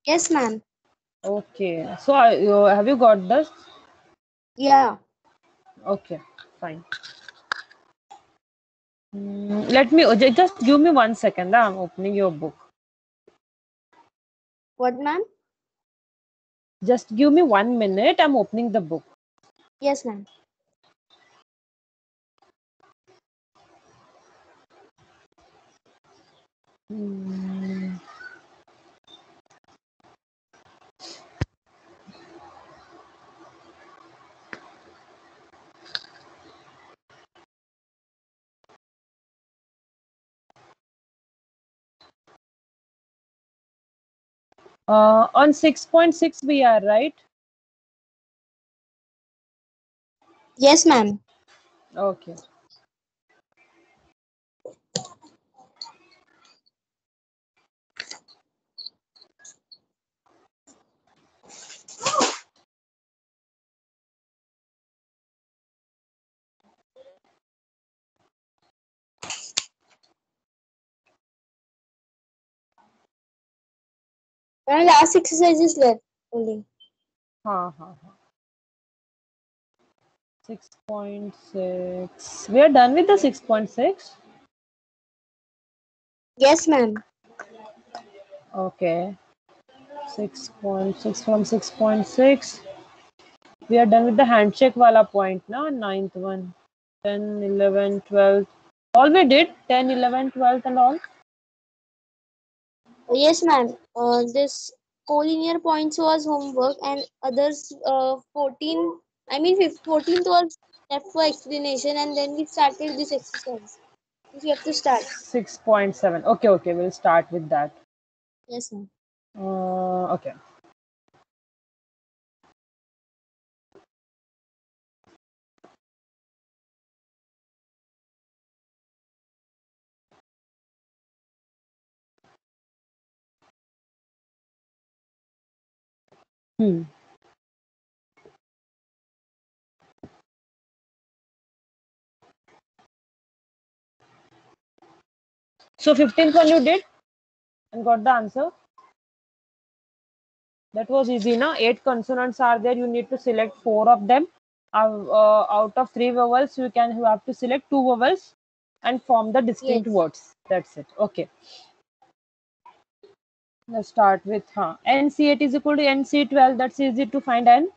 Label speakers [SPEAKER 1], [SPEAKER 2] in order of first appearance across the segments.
[SPEAKER 1] Yes, ma'am.
[SPEAKER 2] Okay. So have you got this?
[SPEAKER 1] Yeah.
[SPEAKER 2] Okay, fine. Let me just give me 1 second. I'm opening your book.
[SPEAKER 1] What, ma'am?
[SPEAKER 2] Just give me 1 minute. I'm opening the book.
[SPEAKER 1] Yes, ma'am.
[SPEAKER 2] On 6.6 we are right.
[SPEAKER 1] Yes, ma'am.
[SPEAKER 2] Okay.
[SPEAKER 1] My last exercise is left only.
[SPEAKER 2] Ha ha ha. 6.6. We are done with the 6.6.
[SPEAKER 1] Yes, ma'am.
[SPEAKER 2] Okay. 6.6 from 6.6. We are done with the handshake wala point now. Ninth one. 10, 11, 12. All we did 10, 11, 12 and all.
[SPEAKER 1] Yes, ma'am. This collinear points was homework and others 14. I mean 14th was left for explanation and then we started this exercise. We have to start.
[SPEAKER 2] 6.7. Okay, okay. We'll start with that.
[SPEAKER 1] Yes, ma'am.
[SPEAKER 2] Okay. Hmm. So 15th one you did and got the answer. That was easy, na? 8 consonants are there. You need to select 4 of them. Out of 3 vowels, you have to select 2 vowels and form the distinct
[SPEAKER 1] Yes.
[SPEAKER 2] words. That's it. Okay. Let's start with NC8 is equal to NC12. That's easy to find. N.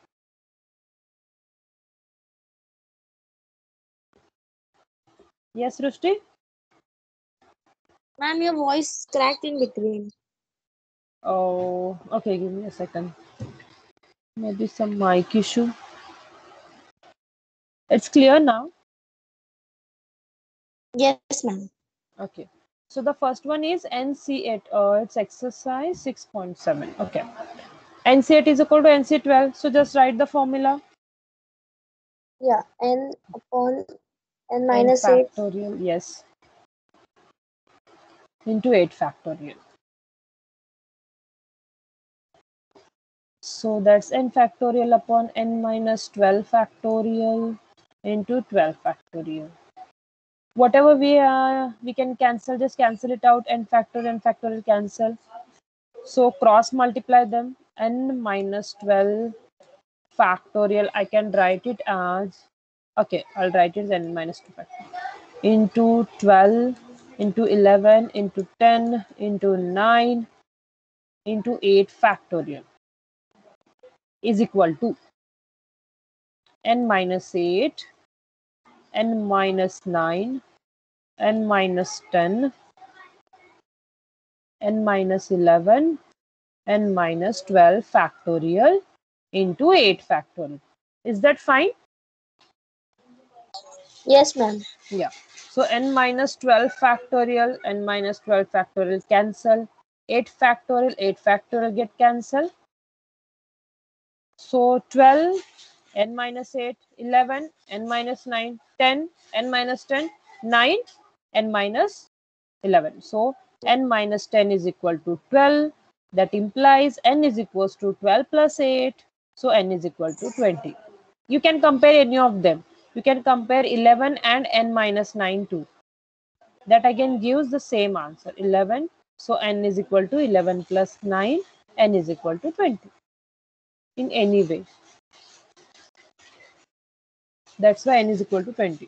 [SPEAKER 2] Yes, Rushti?
[SPEAKER 1] Ma'am, your voice cracked in between.
[SPEAKER 2] Oh, okay. Give me a second. Maybe some mic issue. It's clear now.
[SPEAKER 1] Yes, ma'am.
[SPEAKER 2] Okay. So the first one is NC8. It's exercise 6.7. Okay. NC8 is equal to NC12. So just write the formula.
[SPEAKER 1] Yeah. N upon n
[SPEAKER 2] N
[SPEAKER 1] minus 8.
[SPEAKER 2] factorial, yes, into 8 factorial. So that's n factorial upon n minus 12 factorial into 12 factorial. Whatever we can cancel, just cancel it out. N factorial cancel. So cross multiply them. N minus 12 factorial. I can write it as, okay, I'll write it as n minus 2 factorial into 12 into 11 into 10 into 9 into 8 factorial is equal to n minus 8, n minus 9, n minus 10, n minus 11, n minus 12 factorial into 8 factorial. Is that fine?
[SPEAKER 1] Yes, ma'am.
[SPEAKER 2] Yeah. So n minus 12 factorial, n minus 12 factorial cancel. 8 factorial get cancelled. So 12, n minus 8, 11, n minus 9, 10, n minus 10, 9, n minus 11. So n minus 10 is equal to 12. That implies n is equals to 12 plus 8. So n is equal to 20. You can compare any of them. You can compare 11 and n minus 9 too. That again gives the same answer, 11. So n is equal to 11 plus 9. n is equal to 20 in any way. That's why n is equal to 20.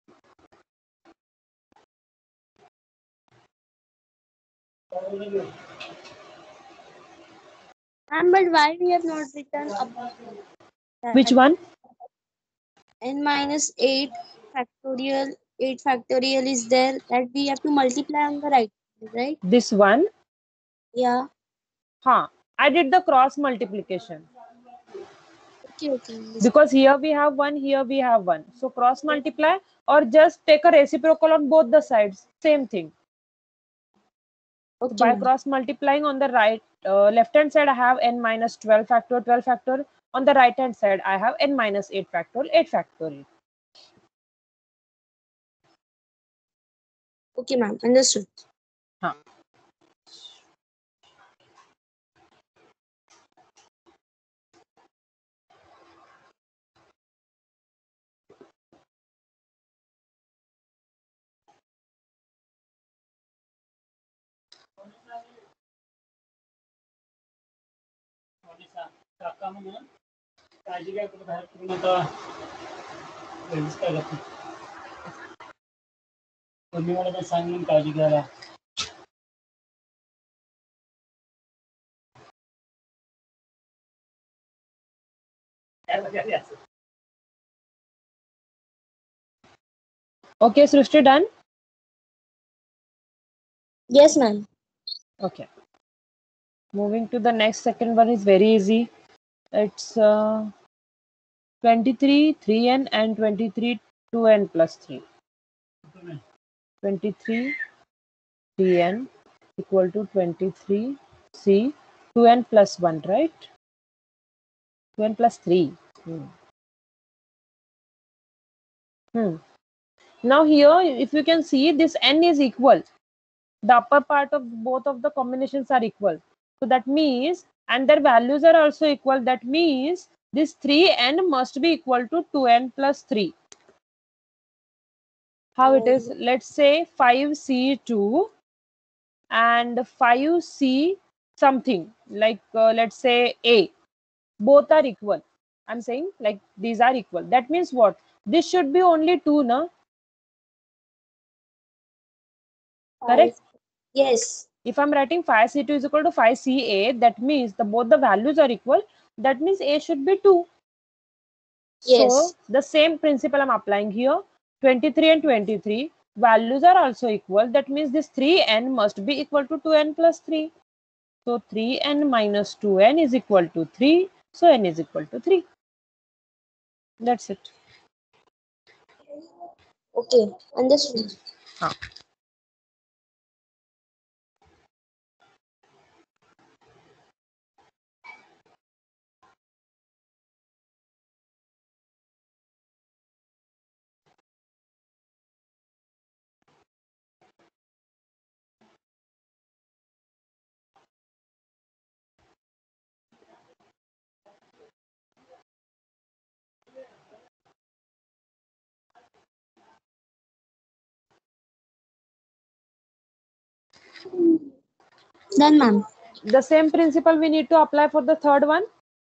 [SPEAKER 1] But why we have not written up
[SPEAKER 2] Which
[SPEAKER 1] that
[SPEAKER 2] one?
[SPEAKER 1] n minus 8 factorial 8 factorial is there that we have to multiply on the right, right?
[SPEAKER 2] This one?
[SPEAKER 1] Yeah.
[SPEAKER 2] I did the cross multiplication.
[SPEAKER 1] Okay, okay.
[SPEAKER 2] Because here we have 1, here we have 1. So cross multiply or just take a reciprocal on both the sides. Same thing. So
[SPEAKER 1] Okay,
[SPEAKER 2] by
[SPEAKER 1] ma'am.
[SPEAKER 2] cross multiplying on the right, left hand side I have n minus 12 factor, 12 factor. On the right hand side I have n minus 8 factor, 8 factorial.
[SPEAKER 1] Okay, ma'am. Understood.
[SPEAKER 2] हाँ. काळजी घ्या कुठे बाहेर करून आता घरीच काय करतो तुम्ही मला काय सांगून काळजी घ्यायला Okay, Srushti, done?
[SPEAKER 1] Yes, ma'am.
[SPEAKER 2] Okay. Moving to the next, second one is very easy. It's 23 3n and 23 2n plus 3. 23 3n equal to 23 c 2n plus 1, right? 2n plus 3. Now here, if you can see, this n is equal. The upper part of both of the combinations are equal. So that means, and their values are also equal. That means this 3n must be equal to 2n plus 3. How it is? Let's say 5c2 and 5c something, like let's say a. Both are equal. I'm saying like these are equal. That means what? This should be only 2, no? Correct?
[SPEAKER 1] Yes.
[SPEAKER 2] If I'm writing 5c2 is equal to 5ca, that means both the values are equal. That means a should be 2.
[SPEAKER 1] Yes.
[SPEAKER 2] So the same principle I'm applying here. 23 and 23 values are also equal. That means this 3n must be equal to 2n plus 3. So 3n minus 2n is equal to 3. So n is equal to 3. That's it.
[SPEAKER 1] Okay. Understood. Done, ma'am.
[SPEAKER 2] The same principle we need to apply for the third one.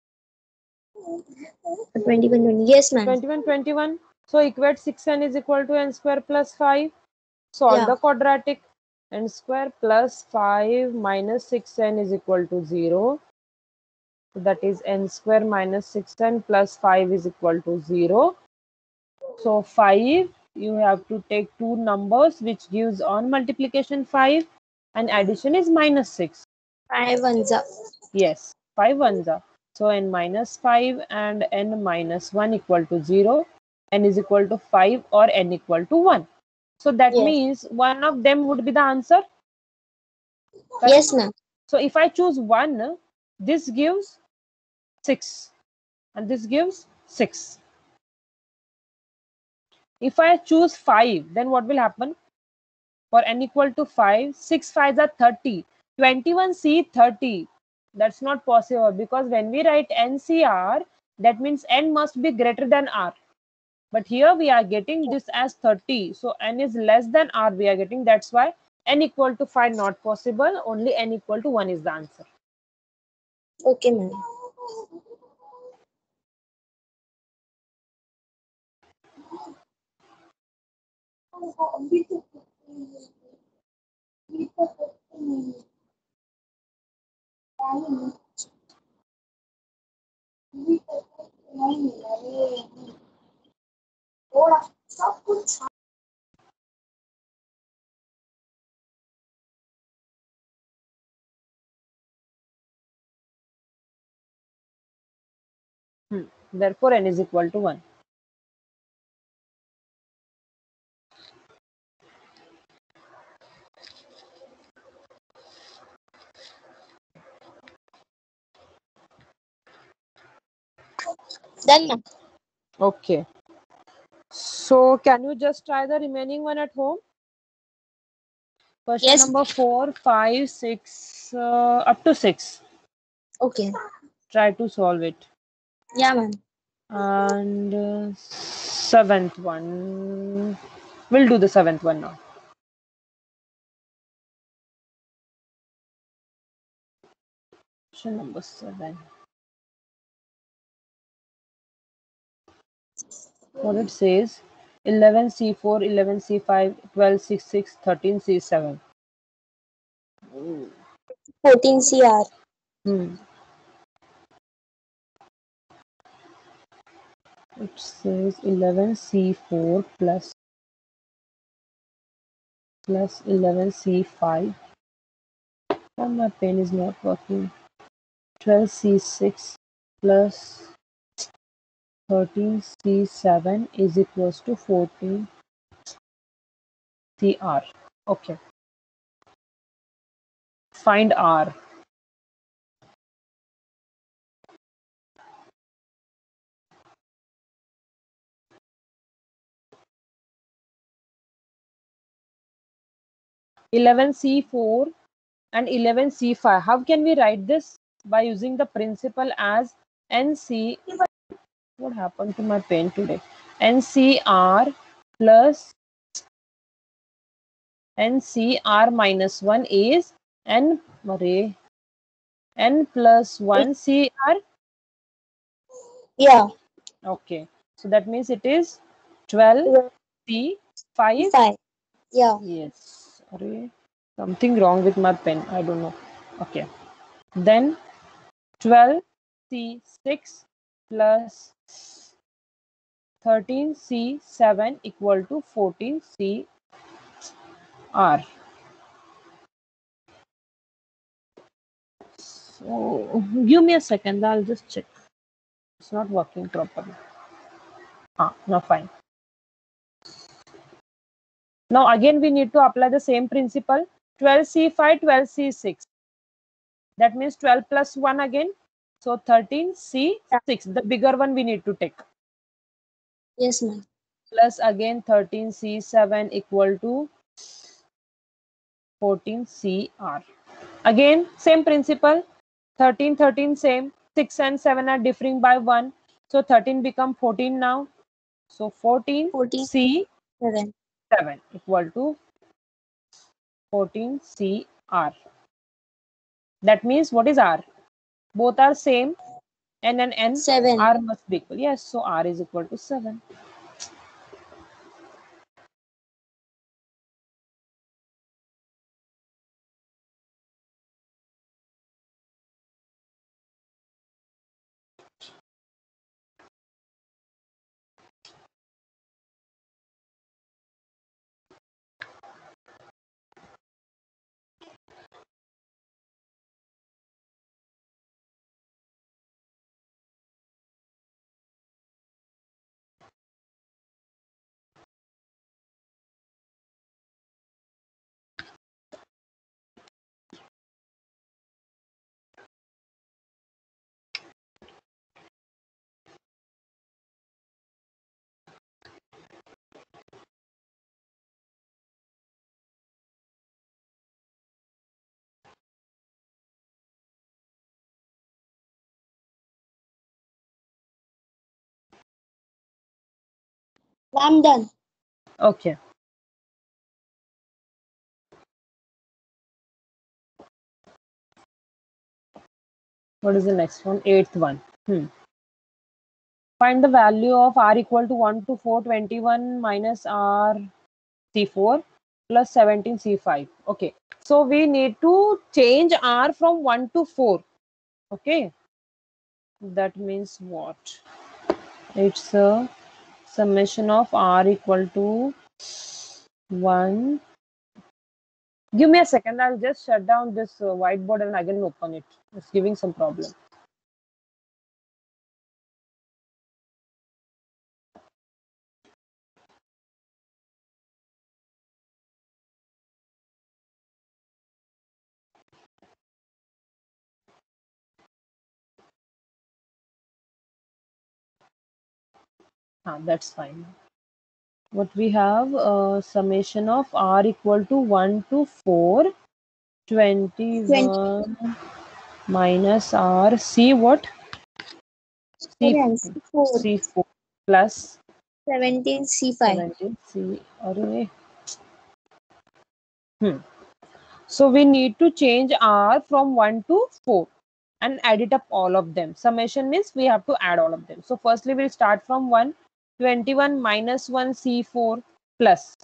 [SPEAKER 1] 21, 20. Yes, ma'am.
[SPEAKER 2] 21, 21. So equate 6n is equal to n square plus 5. Solve the quadratic. N square plus 5 minus 6n is equal to 0. So that is n square minus 6n plus 5 is equal to 0. So 5, you have to take two numbers which gives on multiplication 5 and addition is minus 6.
[SPEAKER 1] 5 ones up.
[SPEAKER 2] Yes, 5 ones are. So n minus 5 and n minus 1 equal to 0. N is equal to 5 or n equal to 1. So that means one of them would be the answer. Correct?
[SPEAKER 1] Yes, ma'am.
[SPEAKER 2] So if I choose 1, this gives 6 and this gives 6. If I choose 5, then what will happen? For n equal to 5, 6 5s are 30. 21c 30. That's not possible because when we write NCR, that means n must be greater than r. But here we are getting this as 30. So n is less than r we are getting. That's why n equal to 5 not possible. Only n equal to 1 is the answer.
[SPEAKER 1] Okay, ma'am.
[SPEAKER 2] Therefore, n is equal to 1.
[SPEAKER 1] Done, ma'am.
[SPEAKER 2] Okay. So, can you just try the remaining one at home? Question
[SPEAKER 1] Yes.
[SPEAKER 2] number 4, 5, 6, up to 6.
[SPEAKER 1] Okay.
[SPEAKER 2] Try to solve it.
[SPEAKER 1] Yeah, ma'am.
[SPEAKER 2] And seventh one. We'll do the seventh one now. Question number 7. What it says: 11C4, 11C5, 12C6, 13C7.
[SPEAKER 1] 14 CR.
[SPEAKER 2] It says 11C4 plus 11C5. Oh, my pen is not working. 12C6 plus 13C7 is equals to 14CR. Okay. Find R. (11C4) and 11C5. How can we write this? By using the principle as NC. What happened to my pen today? NCR plus NCR minus 1 is N plus 1 CR.
[SPEAKER 1] Yeah.
[SPEAKER 2] Okay. So that means it is 12C5.
[SPEAKER 1] 5. Yeah.
[SPEAKER 2] Yes. Something wrong with my pen. I don't know. Okay. Then 12C6 plus 13C7 equal to 14CR. So give me a second. I'll just check. It's not working properly. No, fine. Now again we need to apply the same principle. 12C5, 12C6. That means 12 plus 1 again. So 13C6. The bigger one we need to take.
[SPEAKER 1] Yes, ma'am.
[SPEAKER 2] Plus again 13C7 equal to 14CR. Again same principle. 13, 13 same. 6 and 7 are differing by 1. So 13 become 14 now. So 14C7
[SPEAKER 1] 7.
[SPEAKER 2] equal to 14CR. That means what is R? Both are same. N and N.
[SPEAKER 1] 7.
[SPEAKER 2] R must be equal. Yes, so R is equal to 7.
[SPEAKER 1] I'm done.
[SPEAKER 2] Okay. What is the next one? Eighth one. Find the value of r equal to 1 to 4, 21 minus r c4 plus 17 c5. Okay. So we need to change r from 1 to 4. Okay. That means what? It's a summation of r equal to 1. Give me a second. I'll just shut down this whiteboard and again open it. It's giving some problem. That's fine. What we have, summation of r equal to 1 to 4,
[SPEAKER 1] 20.
[SPEAKER 2] 21 minus r c what? C,
[SPEAKER 1] C4.
[SPEAKER 2] c4 plus
[SPEAKER 1] 17 C5.
[SPEAKER 2] 17 c. Array. So we need to change r from 1 to 4 and add it up all of them. Summation means we have to add all of them. So firstly we'll start from 1, 21 minus 1 c4 plus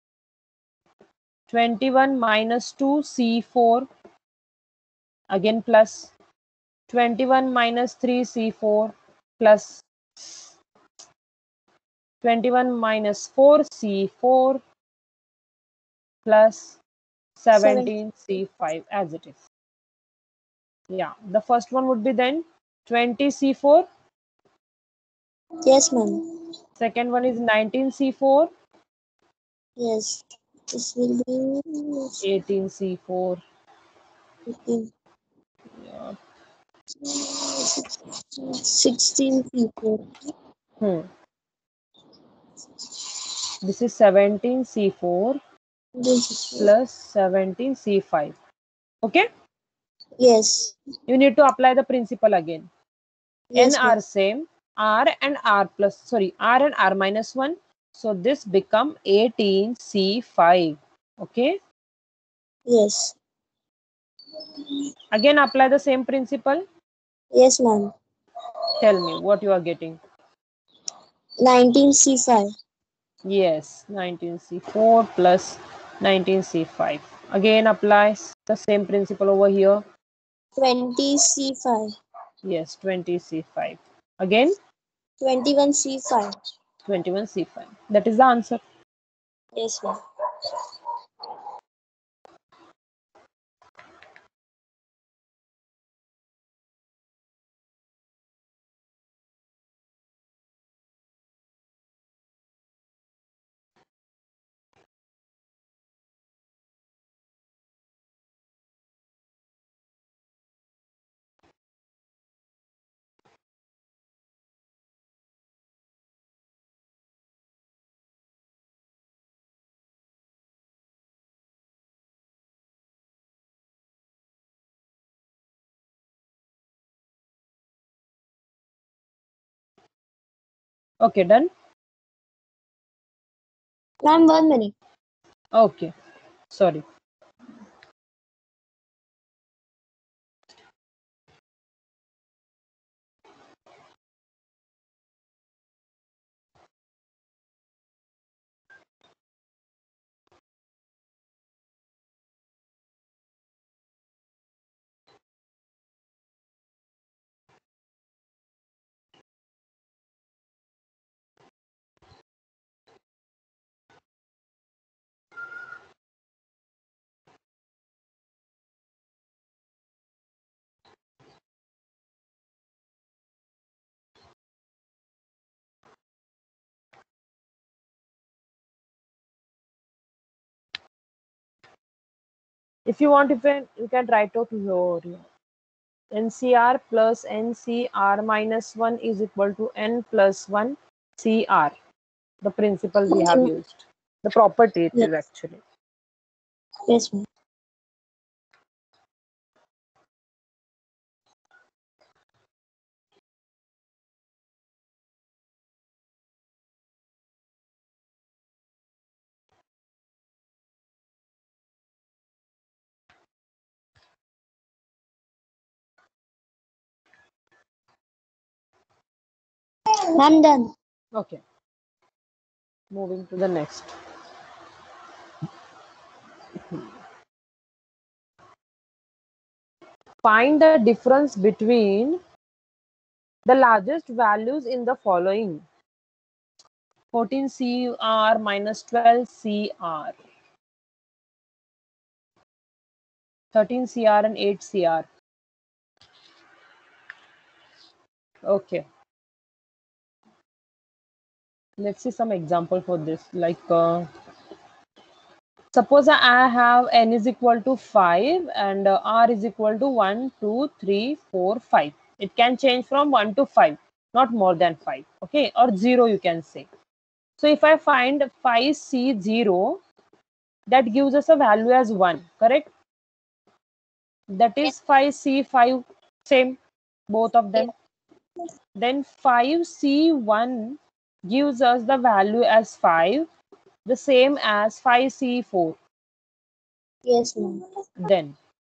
[SPEAKER 2] 21 minus 2 c4 again plus 21 minus 3 c4 plus 21 minus 4 c4 plus 17 c5 as it is. Yeah, the first one would be then 20 c4.
[SPEAKER 1] Yes, ma'am.
[SPEAKER 2] Second one is 19 c4.
[SPEAKER 1] Yes. This will be
[SPEAKER 2] 18 c4.
[SPEAKER 1] 15.
[SPEAKER 2] Yeah.
[SPEAKER 1] 16 C4.
[SPEAKER 2] This is 17 c4 plus 17 c5. Okay,
[SPEAKER 1] Yes.
[SPEAKER 2] you need to apply the principle again. N
[SPEAKER 1] Yes, ma'am.
[SPEAKER 2] are same, r and r plus, sorry, r and r minus 1. So this become 18 c5. Okay,
[SPEAKER 1] Yes.
[SPEAKER 2] again apply the same principle.
[SPEAKER 1] Yes, ma'am.
[SPEAKER 2] Tell me what you are getting.
[SPEAKER 1] 19 C5.
[SPEAKER 2] Yes, 19 c4 plus 19 c5. Again apply the same principle over here.
[SPEAKER 1] 20 C5.
[SPEAKER 2] Yes, 20 c5. Again
[SPEAKER 1] 21 C5.
[SPEAKER 2] 21 c5. That is the answer.
[SPEAKER 1] Yes, ma'am.
[SPEAKER 2] Okay, done.
[SPEAKER 1] Ma'am, 1 minute.
[SPEAKER 2] Okay, sorry. If you want, you can write out your NCR plus NCR minus 1 is equal to N plus 1 CR. The principle we have used. The property it is
[SPEAKER 1] Yes.
[SPEAKER 2] actually.
[SPEAKER 1] Yes, ma'am. I'm done.
[SPEAKER 2] Okay. Moving to the next. Find the difference between the largest values in the following: 14 CR minus 12 CR, 13 CR and 8 CR. Okay. Let's see some example for this. Like, suppose I have n is equal to 5 and r is equal to 1, 2, 3, 4, 5. It can change from 1 to 5, not more than 5. Okay, or 0 you can say. So if I find 5C0, that gives us a value as 1, correct? That is 5C5, same, both of them. Then 5C1 gives us the value as 5, the same as 5C4.
[SPEAKER 1] Yes, ma'am.
[SPEAKER 2] Then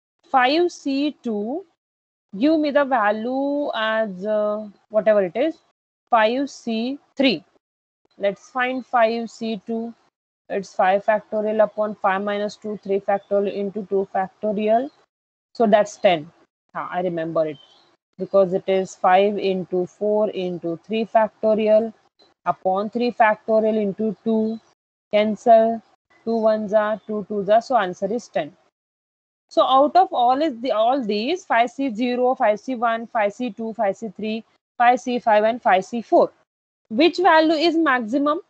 [SPEAKER 2] 5C2 give me the value as whatever it is, 5C3. Let's find 5C2. It's 5 factorial upon 5 minus 2, 3 factorial into 2 factorial. So that's 10. I remember it because it is 5 into 4 into 3 factorial upon 3 factorial into 2. Cancel. 2 ones are 2 twos are. So answer is 10. So out of all these 5C0, 5C1, 5C2, 5C3, 5C5 and 5C4, which value is maximum?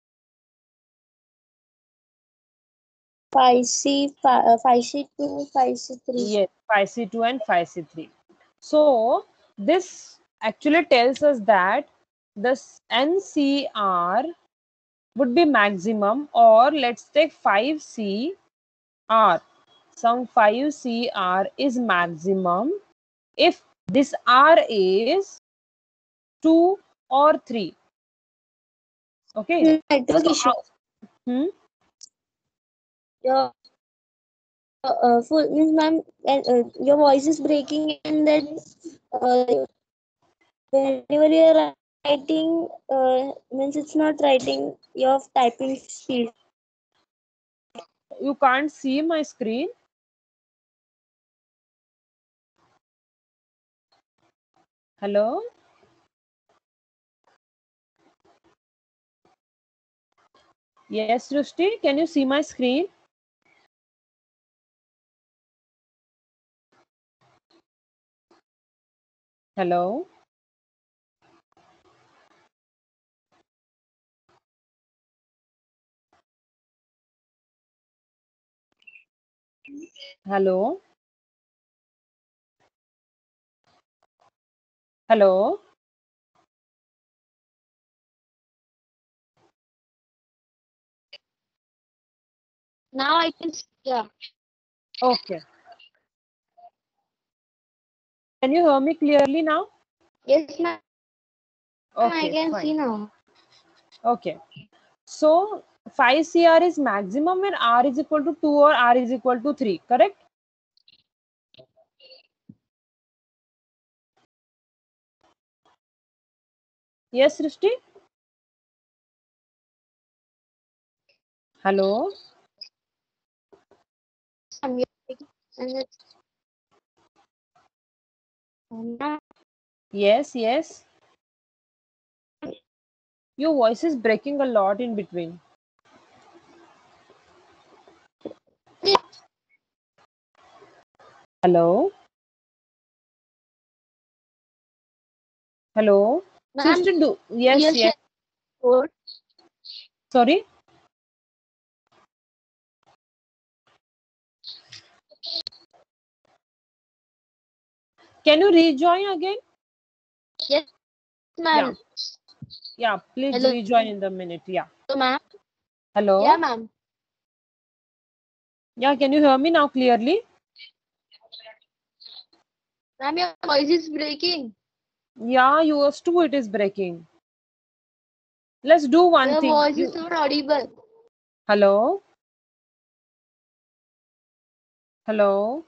[SPEAKER 1] 5C2, 5C3.
[SPEAKER 2] Yes, 5C2 and 5C3. So this actually tells us that the NCR would be maximum, or let's take 5CR. Some 5CR is maximum if this R is 2 or 3. Okay.
[SPEAKER 1] Network
[SPEAKER 2] So,
[SPEAKER 1] issue. Your full means, ma'am, your voice is breaking, and then whenever you're writing, means it's not writing your typing speed.
[SPEAKER 2] you can't see my screen. Hello? Yes, Rushti, can you see my screen? Hello? Hello? Hello?
[SPEAKER 1] Now I can. Yeah.
[SPEAKER 2] Okay. Can you hear me clearly now?
[SPEAKER 1] Yes, ma'am. I
[SPEAKER 2] Okay,
[SPEAKER 1] can see
[SPEAKER 2] fine.
[SPEAKER 1] now.
[SPEAKER 2] Okay. So 5CR is maximum when R is equal to 2 or R is equal to 3, correct? Yes, Rushti? Hello?
[SPEAKER 1] And it's,
[SPEAKER 2] Yes, yes. Your voice is breaking a lot in between. Hello? Hello?
[SPEAKER 1] ma'am,
[SPEAKER 2] Sister, do yes,
[SPEAKER 1] you'll
[SPEAKER 2] yes.
[SPEAKER 1] share code.
[SPEAKER 2] Sorry? Can you rejoin again?
[SPEAKER 1] Yes,
[SPEAKER 2] Yeah.
[SPEAKER 1] ma'am.
[SPEAKER 2] Yeah, please
[SPEAKER 1] Hello,
[SPEAKER 2] rejoin in the minute. Yeah.
[SPEAKER 1] ma'am. Yeah,
[SPEAKER 2] Hello?
[SPEAKER 1] ma'am.
[SPEAKER 2] Yeah, can you hear me now clearly?
[SPEAKER 1] Ma'am, your voice is breaking.
[SPEAKER 2] Yeah, yours too, it is breaking. Let's do one
[SPEAKER 1] Your
[SPEAKER 2] thing.
[SPEAKER 1] voice is not audible.
[SPEAKER 2] Hello? Hello?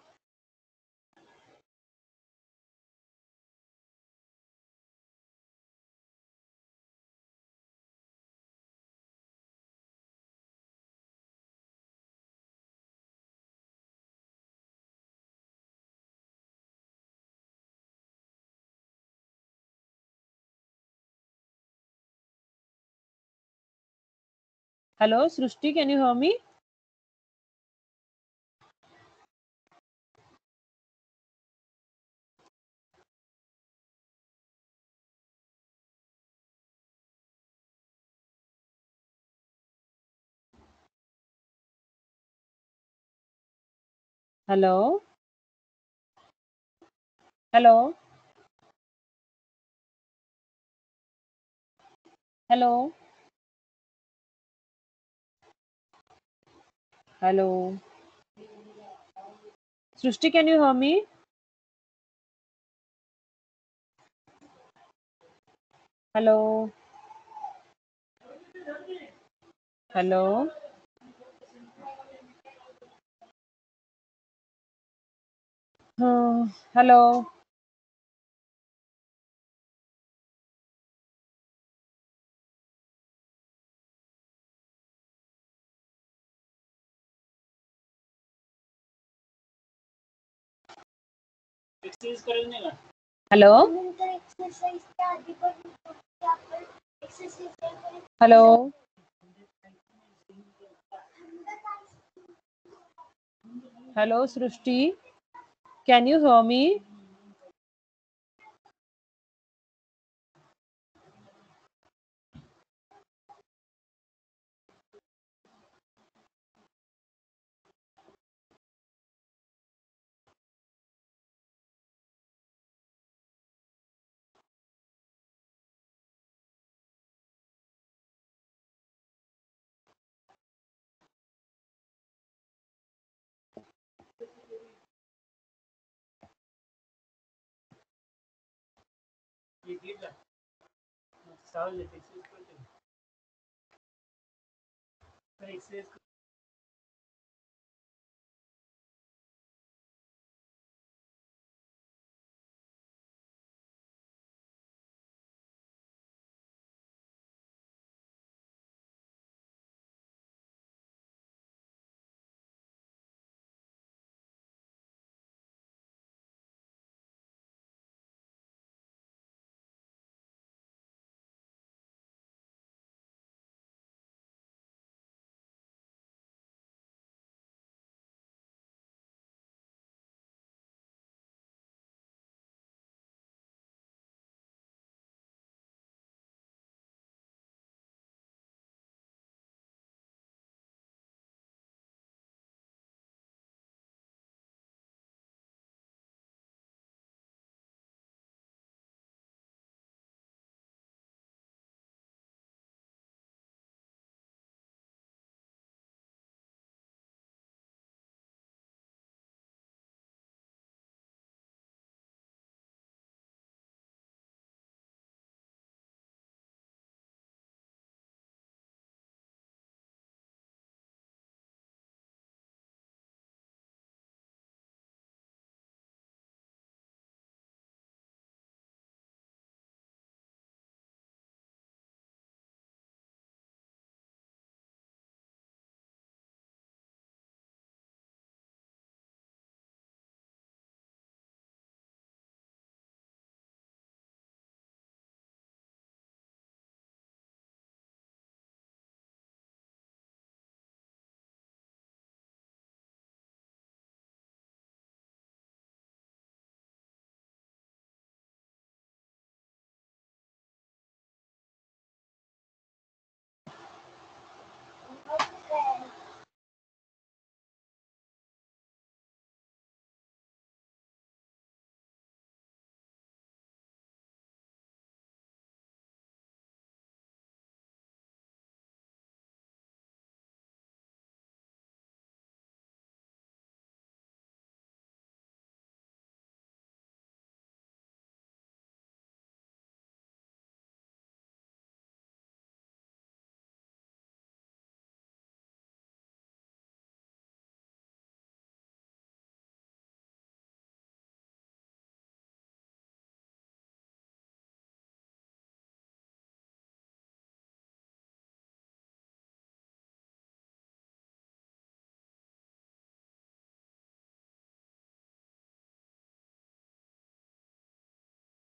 [SPEAKER 2] Hello, Srushti, can you hear me? Hello? Hello? Hello? Hello? Srushti, can you hear me? Hello? Hello? Hello? Hello? Hello? Hello, Srushti. Can you hear me?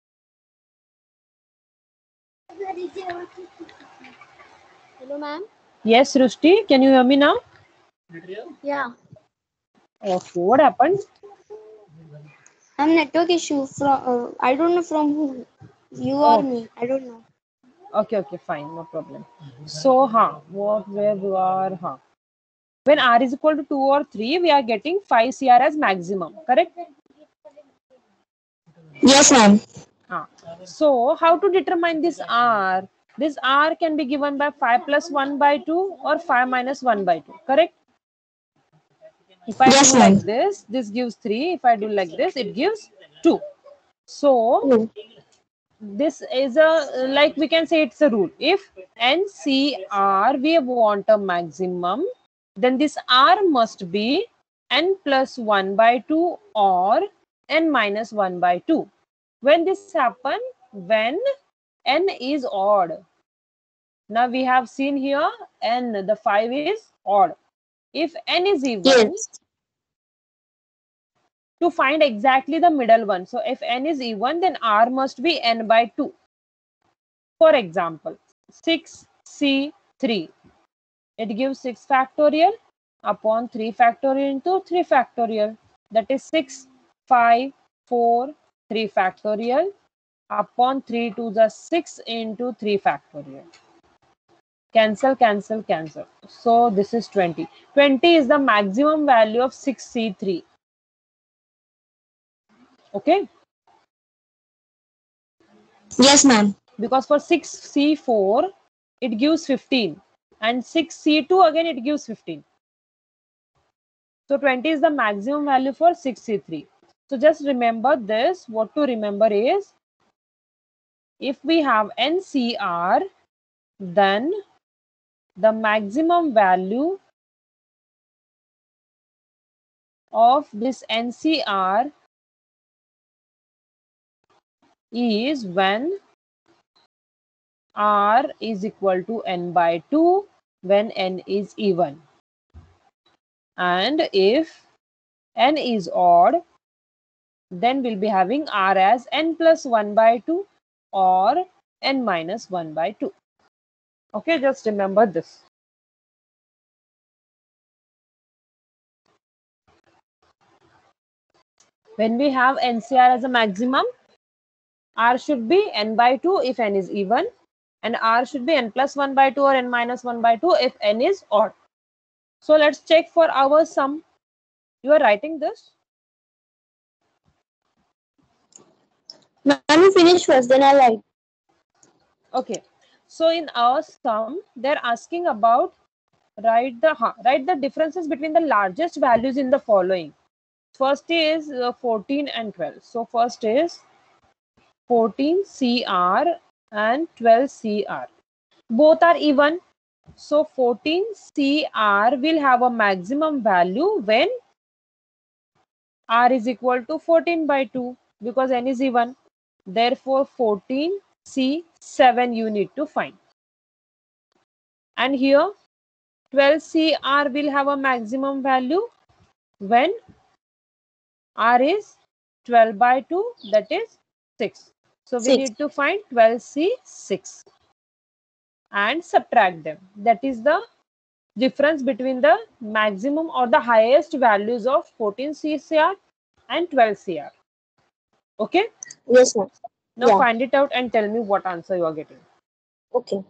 [SPEAKER 1] Hello, ma'am.
[SPEAKER 2] Yes, Srushti, can you hear me now?
[SPEAKER 1] Yeah.
[SPEAKER 2] Okay, what happened?
[SPEAKER 1] Some network issue from I don't know from who, you or
[SPEAKER 2] Oh,
[SPEAKER 1] me. I don't know.
[SPEAKER 2] okay, fine, no problem. So, where we are, when r is equal to 2 or 3, we are getting 5 CR as maximum, correct?
[SPEAKER 1] Yes, ma'am.
[SPEAKER 2] So, how to determine this r? This r can be given by 5 plus 1 by 2 or 5 minus 1 by 2, correct? If I do
[SPEAKER 1] Yes,
[SPEAKER 2] like
[SPEAKER 1] ma'am.
[SPEAKER 2] this gives 3. If I do like this, it gives 2. So,
[SPEAKER 1] Two.
[SPEAKER 2] this is a, like we can say it's a rule. If NCR we want a maximum, then this R must be n plus 1 by 2 or n minus 1 by 2. When this happen? When n is odd. Now we have seen here n, the 5 is odd. If n is even,
[SPEAKER 1] Yes.
[SPEAKER 2] to find exactly the middle one. So if n is even, then R must be n by 2. For example, 6C3. It gives 6 factorial upon 3 factorial into 3 factorial. That is 6, 5, 4, 3 factorial upon 3 to the 6 into 3 factorial. Cancel, cancel, cancel. So this is 20. 20 is the maximum value of 6C3. Okay.
[SPEAKER 1] Yes, ma'am.
[SPEAKER 2] Because for 6C4, it gives 15. And 6C2 again, it gives 15. So 20 is the maximum value for 6C3. So just remember this. What to remember is, if we have NCR, then the maximum value of this NCR is when R is equal to n by 2, when n is even. And if n is odd, then we'll be having R as n plus 1 by 2 or n minus 1 by 2. Okay, just remember this. When we have NCR as a maximum, R should be n by 2 if n is even, and R should be n plus 1 by 2 or n minus 1 by 2 if n is odd. So let's check for our sum. You are writing this?
[SPEAKER 1] Ma'am, you finish first, then I'll write.
[SPEAKER 2] Okay. So in our sum, they're asking about write the differences between the largest values in the following. First is 14 and 12. So first is 14 CR and 12 CR. Both are even. So 14 CR will have a maximum value when R is equal to 14 by 2 because n is even. Therefore 14 C7 you need to find. And here 12 CR will have a maximum value when R is 12 by 2, that is 6. So we
[SPEAKER 1] Six.
[SPEAKER 2] need to find 12C6 and subtract them. That is the difference between the maximum or the highest values of 14 CR and 12 CR. Okay.
[SPEAKER 1] Yes, ma'am.
[SPEAKER 2] Now
[SPEAKER 1] Yeah.
[SPEAKER 2] find it out and tell me what answer you are getting.
[SPEAKER 1] Okay.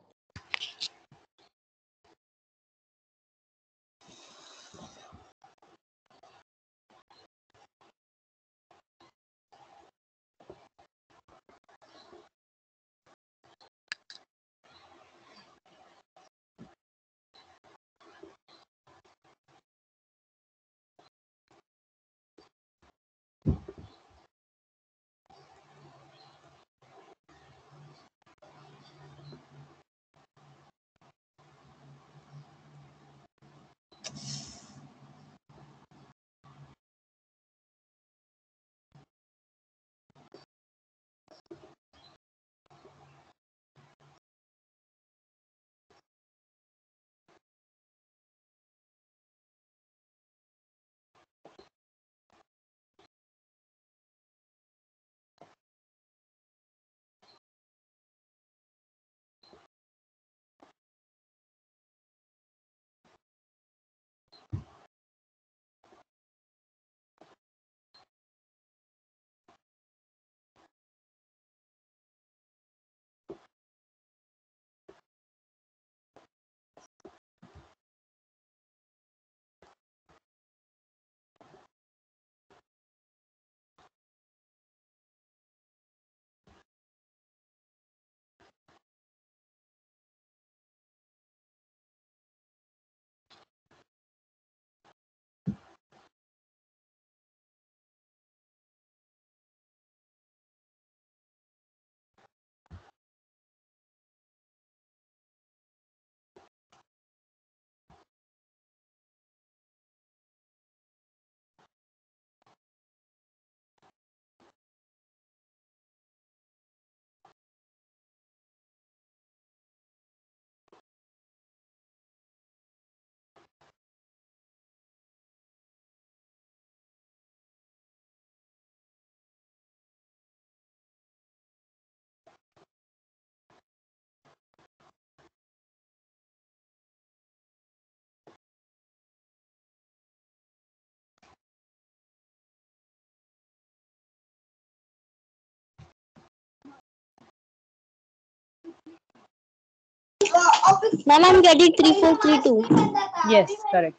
[SPEAKER 1] Ma'am, I'm getting 3432.
[SPEAKER 2] Yes, correct.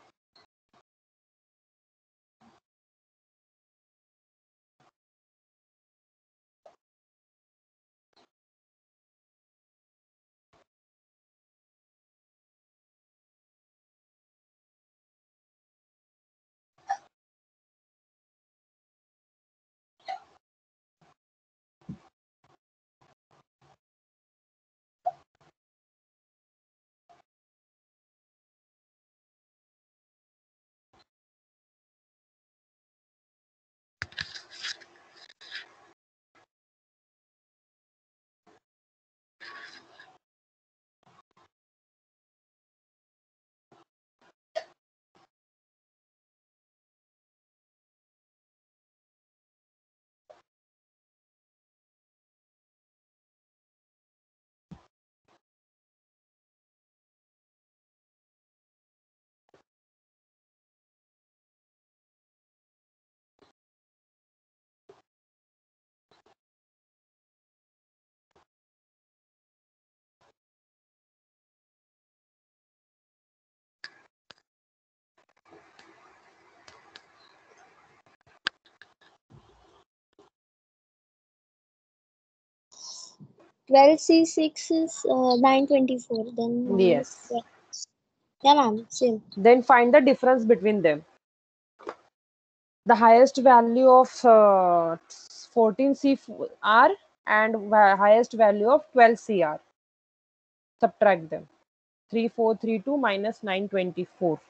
[SPEAKER 1] Twelve C6 is 924. Then minus
[SPEAKER 2] Yes.
[SPEAKER 1] 12. Yeah, ma'am. Same.
[SPEAKER 2] Then find the difference between them. The highest value of 14 CR and highest value of 12 CR. Subtract them. 3432 minus 924.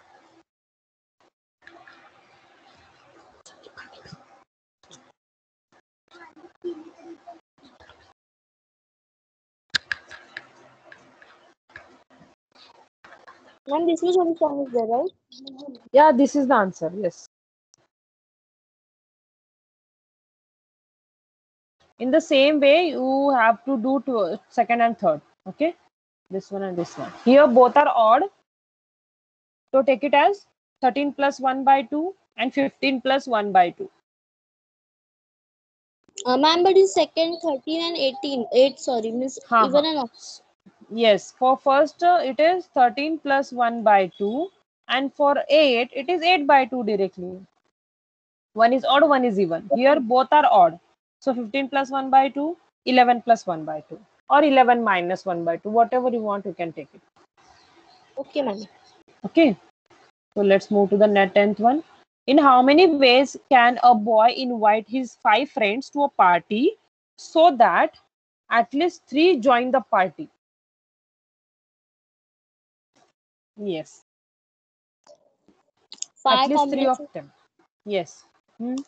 [SPEAKER 1] Ma'am, this much only sum is there, right?
[SPEAKER 2] Yeah, this is the answer. Yes. In the same way, you have to do second and third. Okay. This one and this one. Here both are odd. So take it as 13 plus 1 by 2 and 15 plus 1 by 2.
[SPEAKER 1] Ma'am, but in second 13 and 18. 8, sorry. Miss
[SPEAKER 2] Ha
[SPEAKER 1] even
[SPEAKER 2] ha.
[SPEAKER 1] an
[SPEAKER 2] Yes, for first it is 13 plus 1 by 2, and for 8 it is 8 by 2 directly. One is odd, one is even. Here both are odd. So 15 plus 1 by 2, 11 plus 1 by 2, or 11 minus 1 by 2, whatever you want, you can take it.
[SPEAKER 1] Okay, ma'am.
[SPEAKER 2] Okay, so let's move to the net 10th one. In how many ways can a boy invite his 5 friends to a party so that at least 3 join the party? Yes, at
[SPEAKER 1] 5
[SPEAKER 2] least 3 of
[SPEAKER 1] combinations.
[SPEAKER 2] them. Yes. Hmm.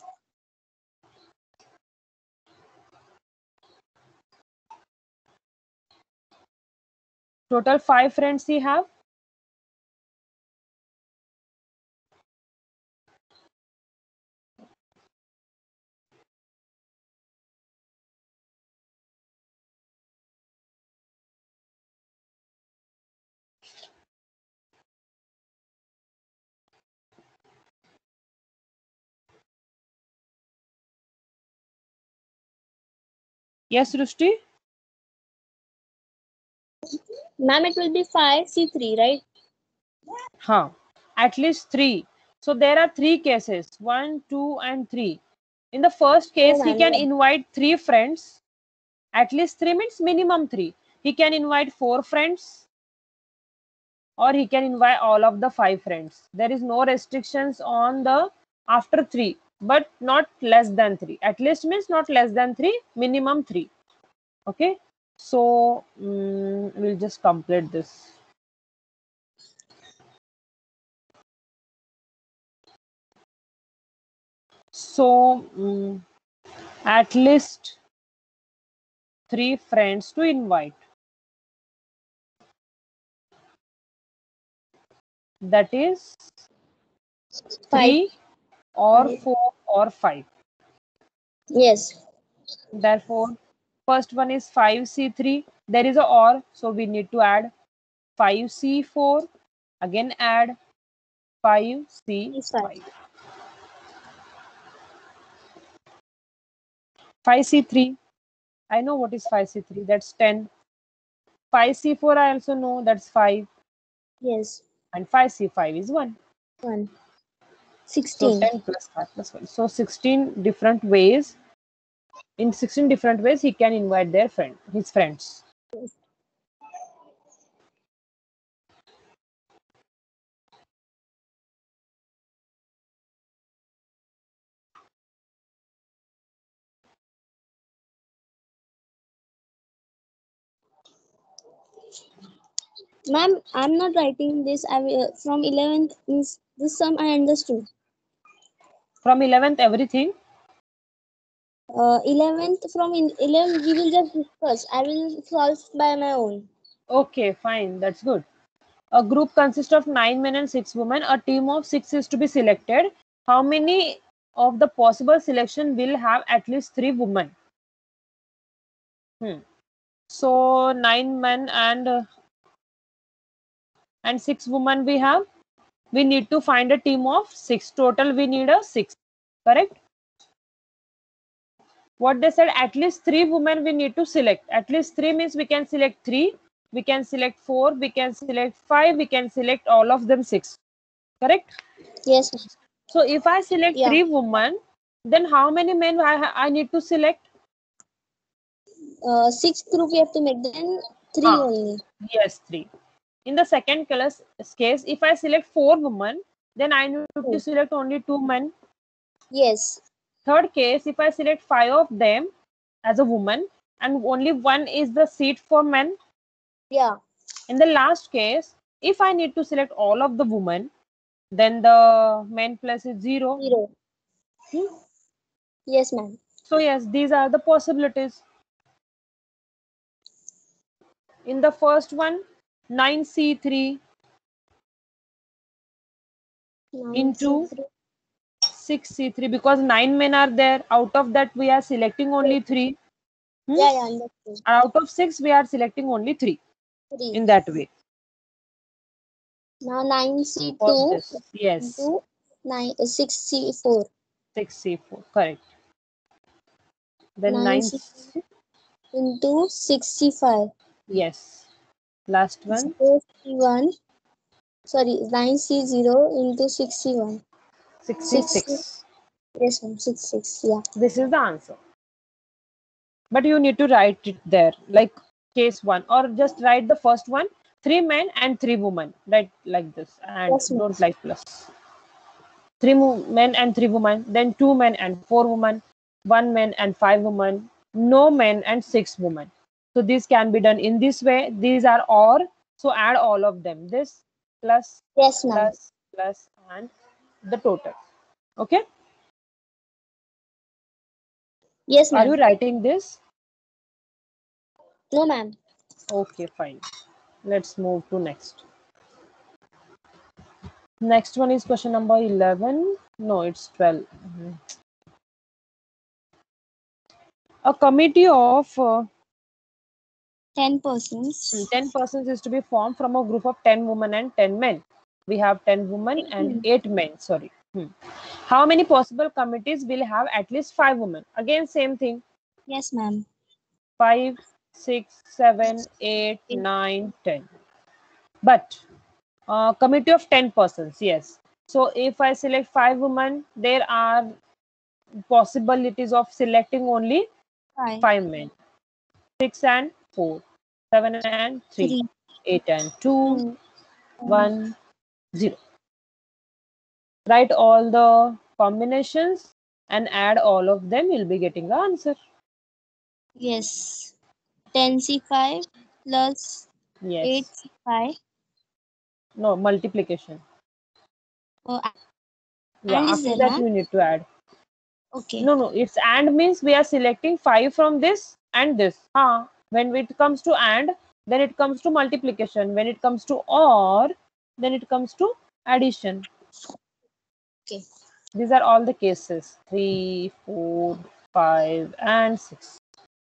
[SPEAKER 2] Total 5 friends he have. Yes, Rushti?
[SPEAKER 1] Ma'am, it will be 5 C3, right?
[SPEAKER 2] Huh. At least 3. So there are 3 cases, 1, 2 and 3. In the first
[SPEAKER 1] Oh,
[SPEAKER 2] case, he
[SPEAKER 1] ma'am.
[SPEAKER 2] can
[SPEAKER 1] Yeah.
[SPEAKER 2] invite 3 friends. At least 3 means minimum 3. He can invite 4 friends, or he can invite all of the 5 friends. There is no restrictions on the after 3, but not less than 3. At least means not less than 3, minimum 3. Okay. So we'll just complete this. So at least 3 friends to invite. That is
[SPEAKER 1] 5.
[SPEAKER 2] 3 or
[SPEAKER 1] 5.
[SPEAKER 2] 4 or 5.
[SPEAKER 1] Yes.
[SPEAKER 2] Therefore, first one is 5C3. There is a or, so we need to add 5C4. Again add
[SPEAKER 1] It's 5.
[SPEAKER 2] 5C5. 5C3. I know what is 5C3. That's 10. 5C4 I also know, that's 5.
[SPEAKER 1] Yes.
[SPEAKER 2] And 5C5 is 1.
[SPEAKER 1] 1.
[SPEAKER 2] So
[SPEAKER 1] 16.
[SPEAKER 2] 10 plus 5 plus 1. So 16 different ways. In 16 different ways, he can invite his friends.
[SPEAKER 1] Ma'am, I'm not writing this. I will, from 11th means this sum I understood.
[SPEAKER 2] From 11th, everything.
[SPEAKER 1] 11th from 11 we will just discuss. I will solve by my own.
[SPEAKER 2] Okay, fine. That's good. A group consists of 9 men and 6 women. A team of 6 is to be selected. How many of the possible selection will have at least 3 women? So 9 men and 6 women we have. We need to find a team of 6. Total we need a 6. Correct? What they said, at least 3 women we need to select. At least 3 means we can select 3, we can select 4, we can select 5, we can select all of them 6. Correct?
[SPEAKER 1] Yes.
[SPEAKER 2] So if I select
[SPEAKER 1] Yeah.
[SPEAKER 2] 3 women, then how many men I need to select?
[SPEAKER 1] 6 group we have to make, then 3 only.
[SPEAKER 2] Yes, 3. In the second case, if I select 4 women, then I need to select only 2 men.
[SPEAKER 1] Yes.
[SPEAKER 2] Third case, if I select 5 of them as a woman and only 1 is the seat for men.
[SPEAKER 1] Yeah.
[SPEAKER 2] In the last case, if I need to select all of the women, then the men plus is 0.
[SPEAKER 1] 0. Yes, ma'am.
[SPEAKER 2] So yes, these are the possibilities. In the first one, 9C3 into 6C3, because 9 men are there. Out of that, we are selecting only 3.
[SPEAKER 1] Yeah, understood.
[SPEAKER 2] Out of 6, we are selecting only 3.
[SPEAKER 1] 3.
[SPEAKER 2] In that way.
[SPEAKER 1] Now
[SPEAKER 2] For
[SPEAKER 1] 9C2
[SPEAKER 2] this, yes.
[SPEAKER 1] into 6C4.
[SPEAKER 2] 6C4, correct. Then
[SPEAKER 1] 9C into 65.
[SPEAKER 2] Yes. Last one.
[SPEAKER 1] 0C1. Sorry, 9C0 into 61. 60.
[SPEAKER 2] 66.
[SPEAKER 1] Yes, ma'am. 66. Yeah.
[SPEAKER 2] This is the answer. But you need to write it there, like case 1, or just write the first one, 3 men and 3 women. Write like this and
[SPEAKER 1] Yes, ma'am.
[SPEAKER 2] don't like plus. 3 men and 3 women, then 2 men and 4 women, 1 man and 5 women, no men and 6 women. So this can be done in this way. These are or, so add all of them. This plus,
[SPEAKER 1] Yes, ma'am.
[SPEAKER 2] plus and the total. Okay?
[SPEAKER 1] Yes,
[SPEAKER 2] Are you
[SPEAKER 1] ma'am.
[SPEAKER 2] writing this?
[SPEAKER 1] No, ma'am.
[SPEAKER 2] Okay, fine. Let's move to next. Next one is question number 11. No, it's 12. A committee of
[SPEAKER 1] 10 persons.
[SPEAKER 2] 10 persons is to be formed from a group of 10 women and 10 men. We have 10 women and 8 men. Sorry. How many possible committees will have at least 5 women? Again, same thing.
[SPEAKER 1] Yes, ma'am.
[SPEAKER 2] 5, 6, 7, 8, 9, 10. But committee of 10 persons, yes. So if I select 5 women, there are possibilities of selecting only 5 men. 6 and 4, 7 and 3,
[SPEAKER 1] 3.
[SPEAKER 2] 8 and 2,
[SPEAKER 1] 2.
[SPEAKER 2] 1, 0. Write all the combinations and add all of them. You'll be getting the answer.
[SPEAKER 1] Yes. 10C5 plus
[SPEAKER 2] Yes.
[SPEAKER 1] 8C5.
[SPEAKER 2] No, multiplication.
[SPEAKER 1] Oh,
[SPEAKER 2] Yeah,
[SPEAKER 1] and is
[SPEAKER 2] after
[SPEAKER 1] there,
[SPEAKER 2] that
[SPEAKER 1] ma'am?
[SPEAKER 2] you need to add.
[SPEAKER 1] Okay.
[SPEAKER 2] No, it's and means we are selecting 5 from this and this. When it comes to and, then it comes to multiplication. When it comes to or, then it comes to addition.
[SPEAKER 1] Okay.
[SPEAKER 2] These are all the cases. 3, 4, 5, and 6.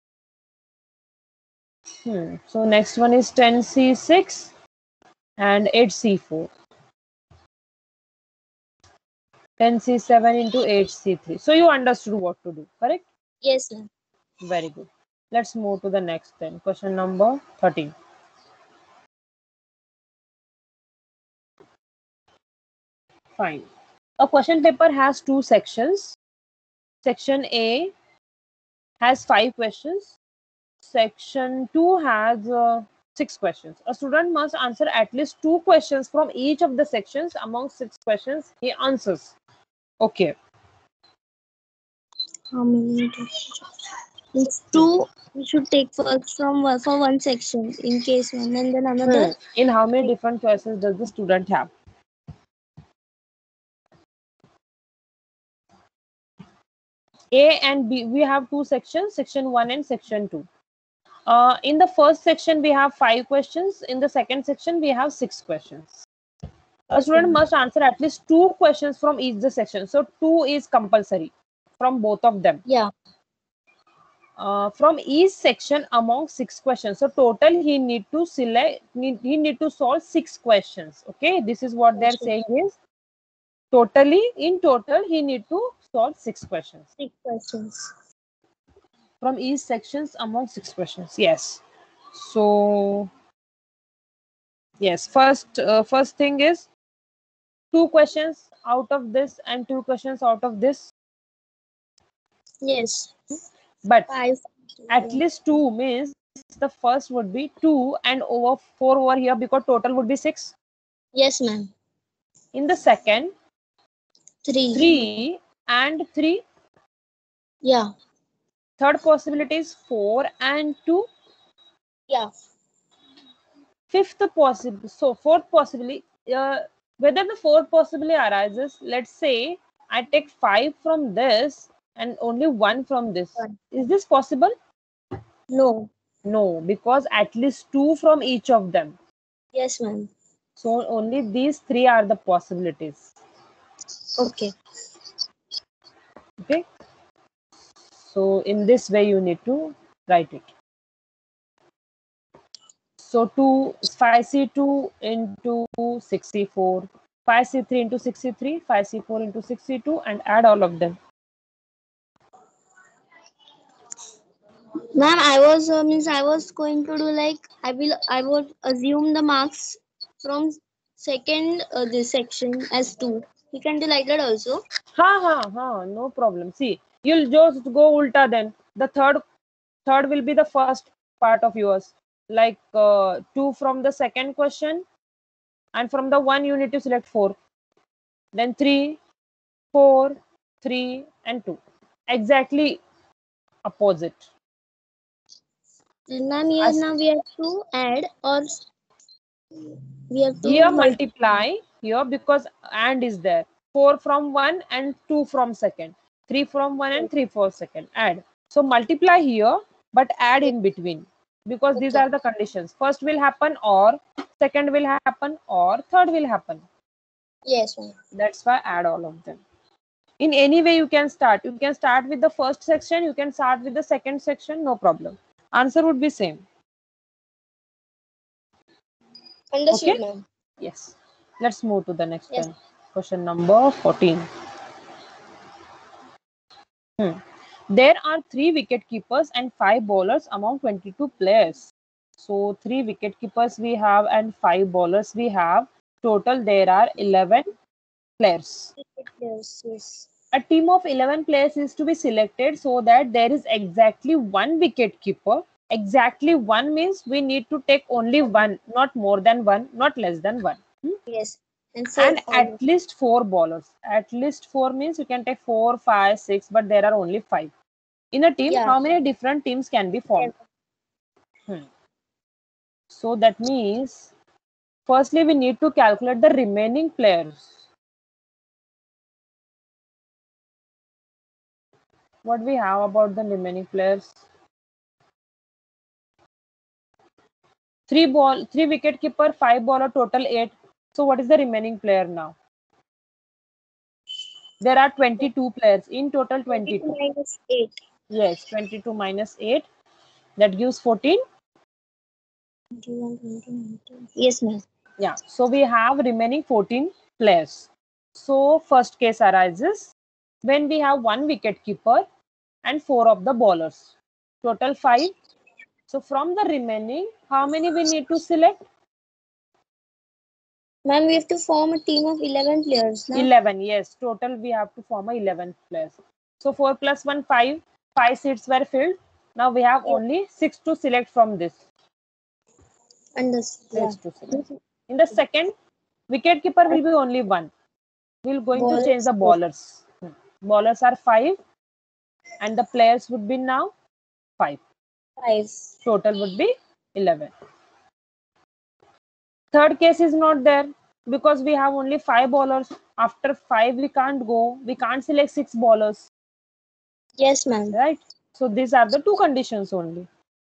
[SPEAKER 2] So next one is 10C6 and 8C4. 10C7 into 8C3. So you understood what to do, correct?
[SPEAKER 1] Yes, ma'am.
[SPEAKER 2] Very good. Let's move to the next then. Question number 13. Fine. A question paper has 2 sections. Section A has 5 questions. Section 2 has 6 questions. A student must answer at least 2 questions from each of the sections among 6 questions he answers. Okay.
[SPEAKER 1] How many? It's two. We should take first from for one section in case one, and then another.
[SPEAKER 2] In how many different choices does the student have? A and B, we have 2 sections, section 1 and section 2. In the first section, we have 5 questions. In the second section, we have 6 questions. A student must answer at least 2 questions from each the section. So 2 is compulsory from both of them.
[SPEAKER 1] Yeah.
[SPEAKER 2] From each section among 6 questions. So total he need to select, he need to solve 6 questions. Okay, this is what they're saying is in total he need to solve 6 questions.
[SPEAKER 1] 6 questions.
[SPEAKER 2] From each sections among 6 questions. Yes. So yes, first thing is 2 questions out of this and 2 questions out of this.
[SPEAKER 1] Yes.
[SPEAKER 2] But
[SPEAKER 1] 5.
[SPEAKER 2] at least 2 means the first would be 2 and over 4 over here because total would be 6.
[SPEAKER 1] Yes, ma'am.
[SPEAKER 2] In the second,
[SPEAKER 1] 3.
[SPEAKER 2] 3 and 3.
[SPEAKER 1] Yeah.
[SPEAKER 2] Third possibility is 4 and 2.
[SPEAKER 1] Yeah.
[SPEAKER 2] Fifth possible, so fourth possibly, whether the fourth possibly arises, let's say I take 5 from this and only 1 from this. Is this possible?
[SPEAKER 1] No.
[SPEAKER 2] No, because at least 2 from each of them.
[SPEAKER 1] Yes, ma'am.
[SPEAKER 2] So only these 3 are the possibilities.
[SPEAKER 1] Okay.
[SPEAKER 2] Okay. So in this way you need to write it. So 5C2 into 64, 5C3 into 63, 5C4 into 62 and add all of them.
[SPEAKER 1] Ma'am, I was going to do like I would assume the marks from second this section as 2. You can do like that also.
[SPEAKER 2] No problem. See, you'll just go ulta then. The third will be the first part of yours. Like 2 from the second question, and from the 1 you need to select 4. Then 3, 4, 3 and 2. Exactly opposite.
[SPEAKER 1] And ma'am, here now we have to add or we have to
[SPEAKER 2] Here multiply here because and is there. 4 from 1 and 2 from second. 3 from 1 and 3 for second. Add. So multiply here but add in between because these are the conditions. First will happen or, second will happen or, third will happen.
[SPEAKER 1] Yes, ma'am.
[SPEAKER 2] That's why add all of them. In any way you can start. You can start with the first section. You can start with the second section. No problem. Answer would be same.
[SPEAKER 1] Understood,
[SPEAKER 2] Okay?
[SPEAKER 1] ma'am.
[SPEAKER 2] Yes. Let's move to the next
[SPEAKER 1] Yes.
[SPEAKER 2] one. Question number 14. There are 3 wicket keepers and 5 bowlers among 22 players. So 3 wicket keepers we have and 5 bowlers we have. Total there are 11 players.
[SPEAKER 1] Yes, yes.
[SPEAKER 2] A team of 11 players is to be selected so that there is exactly 1 wicket keeper. Exactly 1 means we need to take only 1, not more than 1, not less than 1.
[SPEAKER 1] Yes. And 4
[SPEAKER 2] And at least 4 bowlers. At least 4 means you can take 4, 5, 6, but there are only 5. In a team, how many different teams can be formed? So that means, firstly, we need to calculate the remaining players. What we have about the remaining players? 3 wicket keeper, 5 bowler, total 8. So what is the remaining player now? There are 22 players. In total, 22.
[SPEAKER 1] minus 8.
[SPEAKER 2] Yes, 22 minus 8. That gives 14.
[SPEAKER 1] 21, 20, yes, ma'am.
[SPEAKER 2] Yeah, so we have remaining 14 players. So first case arises when we have 1 wicket keeper and 4 of the bowlers. Total 5. So from the remaining, how many we need to select?
[SPEAKER 1] Ma'am, we have to form a team of 11 players, na?
[SPEAKER 2] 11, yes. Total we have to form a 11 players. So 4 plus 1, 5. 5 seats were filled. Now we have
[SPEAKER 1] Yeah.
[SPEAKER 2] only 6 to select from this.
[SPEAKER 1] Understood. Yeah.
[SPEAKER 2] 6 to select. In the second, wicket keeper will be only 1. We're going to change
[SPEAKER 1] Ballers.
[SPEAKER 2] the bowlers. Bowlers are 5 and the players would be now 5.
[SPEAKER 1] 5.
[SPEAKER 2] Total would be 11. Third case is not there because we have only 5 bowlers. After 5 we can't go. We can't select 6 bowlers.
[SPEAKER 1] Yes, ma'am.
[SPEAKER 2] Right? So these are the two conditions only.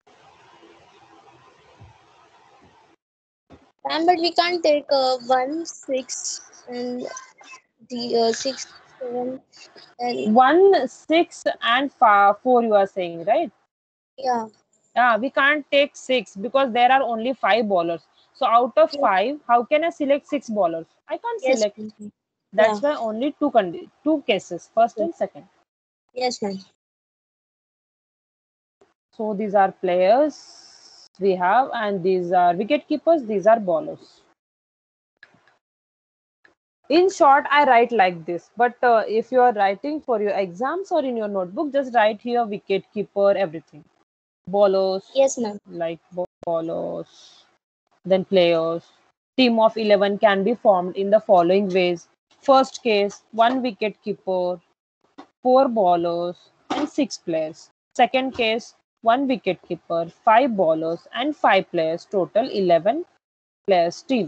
[SPEAKER 1] Ma'am, but we can't take 1, 6, and the 6, 7, and
[SPEAKER 2] 1, 6 and 4 you are saying, right?
[SPEAKER 1] yeah.
[SPEAKER 2] Yeah, we can't take 6 because there are only 5 bowlers. So out of
[SPEAKER 1] Yes,
[SPEAKER 2] 5, how can I select 6 bowlers? I can't
[SPEAKER 1] yes,
[SPEAKER 2] select.
[SPEAKER 1] ma'am. Yeah.
[SPEAKER 2] That's why only two cases, first
[SPEAKER 1] Okay.
[SPEAKER 2] and second.
[SPEAKER 1] Yes, ma'am.
[SPEAKER 2] So these are players we have, and these are wicket keepers, these are bowlers. In short, I write like this, but if you are writing for your exams or in your notebook, just write here wicket keeper, everything. Bowlers,
[SPEAKER 1] Yes, ma'am.
[SPEAKER 2] like bowlers, then players. Team of 11 can be formed in the following ways. First case, 1 wicket keeper, 4 bowlers, and 6 players. Second case, 1 wicket keeper, 5 bowlers, and 5 players. Total 11 players team.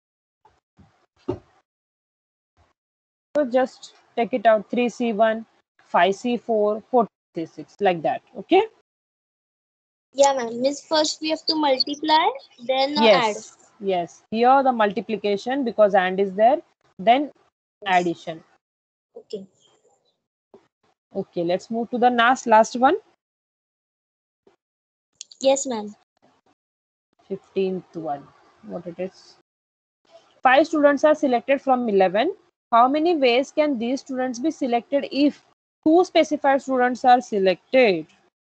[SPEAKER 2] So just take it out 3C1, 5C4, 4C6, like that. Okay?
[SPEAKER 1] Yeah, ma'am. Miss, first we have to multiply, then add.
[SPEAKER 2] Yes. Yes. Here the multiplication because and is there. Then
[SPEAKER 1] Yes.
[SPEAKER 2] addition.
[SPEAKER 1] Okay.
[SPEAKER 2] Okay, let's move to the last one.
[SPEAKER 1] Yes, ma'am.
[SPEAKER 2] 15th one. What it is? 5 students are selected from 11. How many ways can these students be selected if 2 specified students are selected?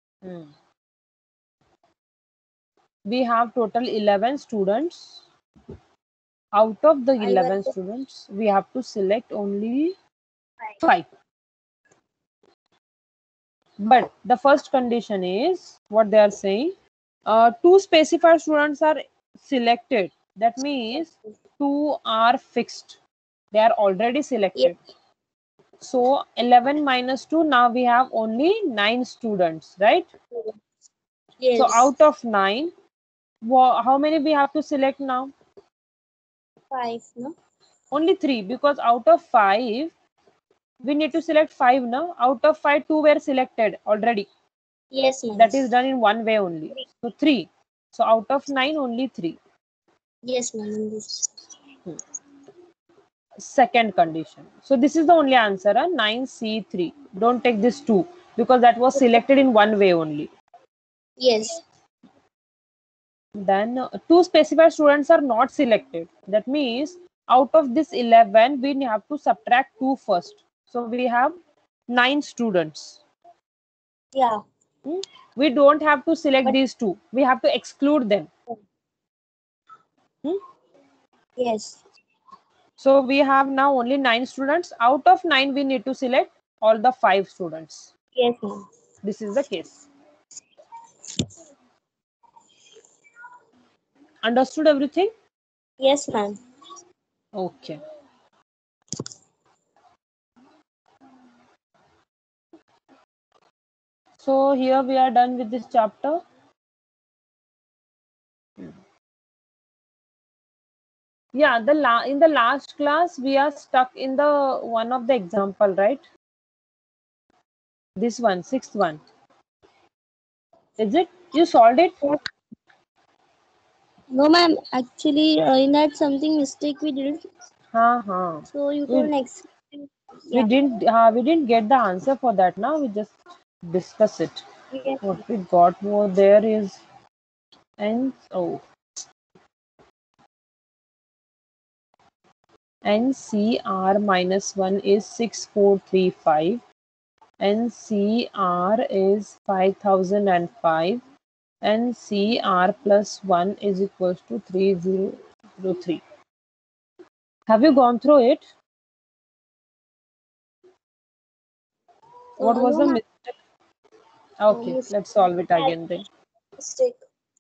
[SPEAKER 2] We have total 11 students. Out of the
[SPEAKER 1] I'll work
[SPEAKER 2] 11
[SPEAKER 1] with
[SPEAKER 2] students, we have to select only
[SPEAKER 1] 5.
[SPEAKER 2] 5. But the first condition is what they are saying. 2 specified students are selected. That means 2 are fixed. They are already
[SPEAKER 1] Yes.
[SPEAKER 2] selected. So 11 minus 2, now we have only 9 students, right? So
[SPEAKER 1] Yes.
[SPEAKER 2] out of 9, how many we have to select now?
[SPEAKER 1] 5, no?
[SPEAKER 2] Only 3, because out of 5, we need to select 5 now. Out of 5, 2 were selected already.
[SPEAKER 1] Yes, ma'am.
[SPEAKER 2] That is done in one way only. So 3. So out of 9, only 3.
[SPEAKER 1] Yes, ma'am. This.
[SPEAKER 2] Second condition. So this is the only answer, 9C3. Don't take this 2 because that was selected in one way only.
[SPEAKER 1] Yes.
[SPEAKER 2] Then 2 specified students are not selected. That means out of this 11, we have to subtract 2 first. So we have 9 students.
[SPEAKER 1] Yeah.
[SPEAKER 2] We don't have to select
[SPEAKER 1] But
[SPEAKER 2] these 2. We have to exclude them.
[SPEAKER 1] yes.
[SPEAKER 2] So we have now only 9 students. Out of 9, we need to select all the 5 students.
[SPEAKER 1] Yes, ma'am.
[SPEAKER 2] This is the case. Understood everything?
[SPEAKER 1] Yes, ma'am.
[SPEAKER 2] Okay. So here we are done with this chapter. Yeah, in the last class we are stuck in the one of the example, right? This one, sixth one. Is it? You solved it?
[SPEAKER 1] No, ma'am. Actually, in that something mistake we did.
[SPEAKER 2] Ha.
[SPEAKER 1] So you
[SPEAKER 2] We
[SPEAKER 1] told next.
[SPEAKER 2] we
[SPEAKER 1] Yeah.
[SPEAKER 2] didn't get the answer for that. Now we just discuss it.
[SPEAKER 1] Yes.
[SPEAKER 2] What we got more there is NCR minus 1 is 6435. NCR is 5005. NCR plus 1 is equals to 3003. Have you gone through it? What was
[SPEAKER 1] No,
[SPEAKER 2] the
[SPEAKER 1] ma'am.
[SPEAKER 2] mistake? Okay,
[SPEAKER 1] Mis-
[SPEAKER 2] let's solve it again then.
[SPEAKER 1] Mistake.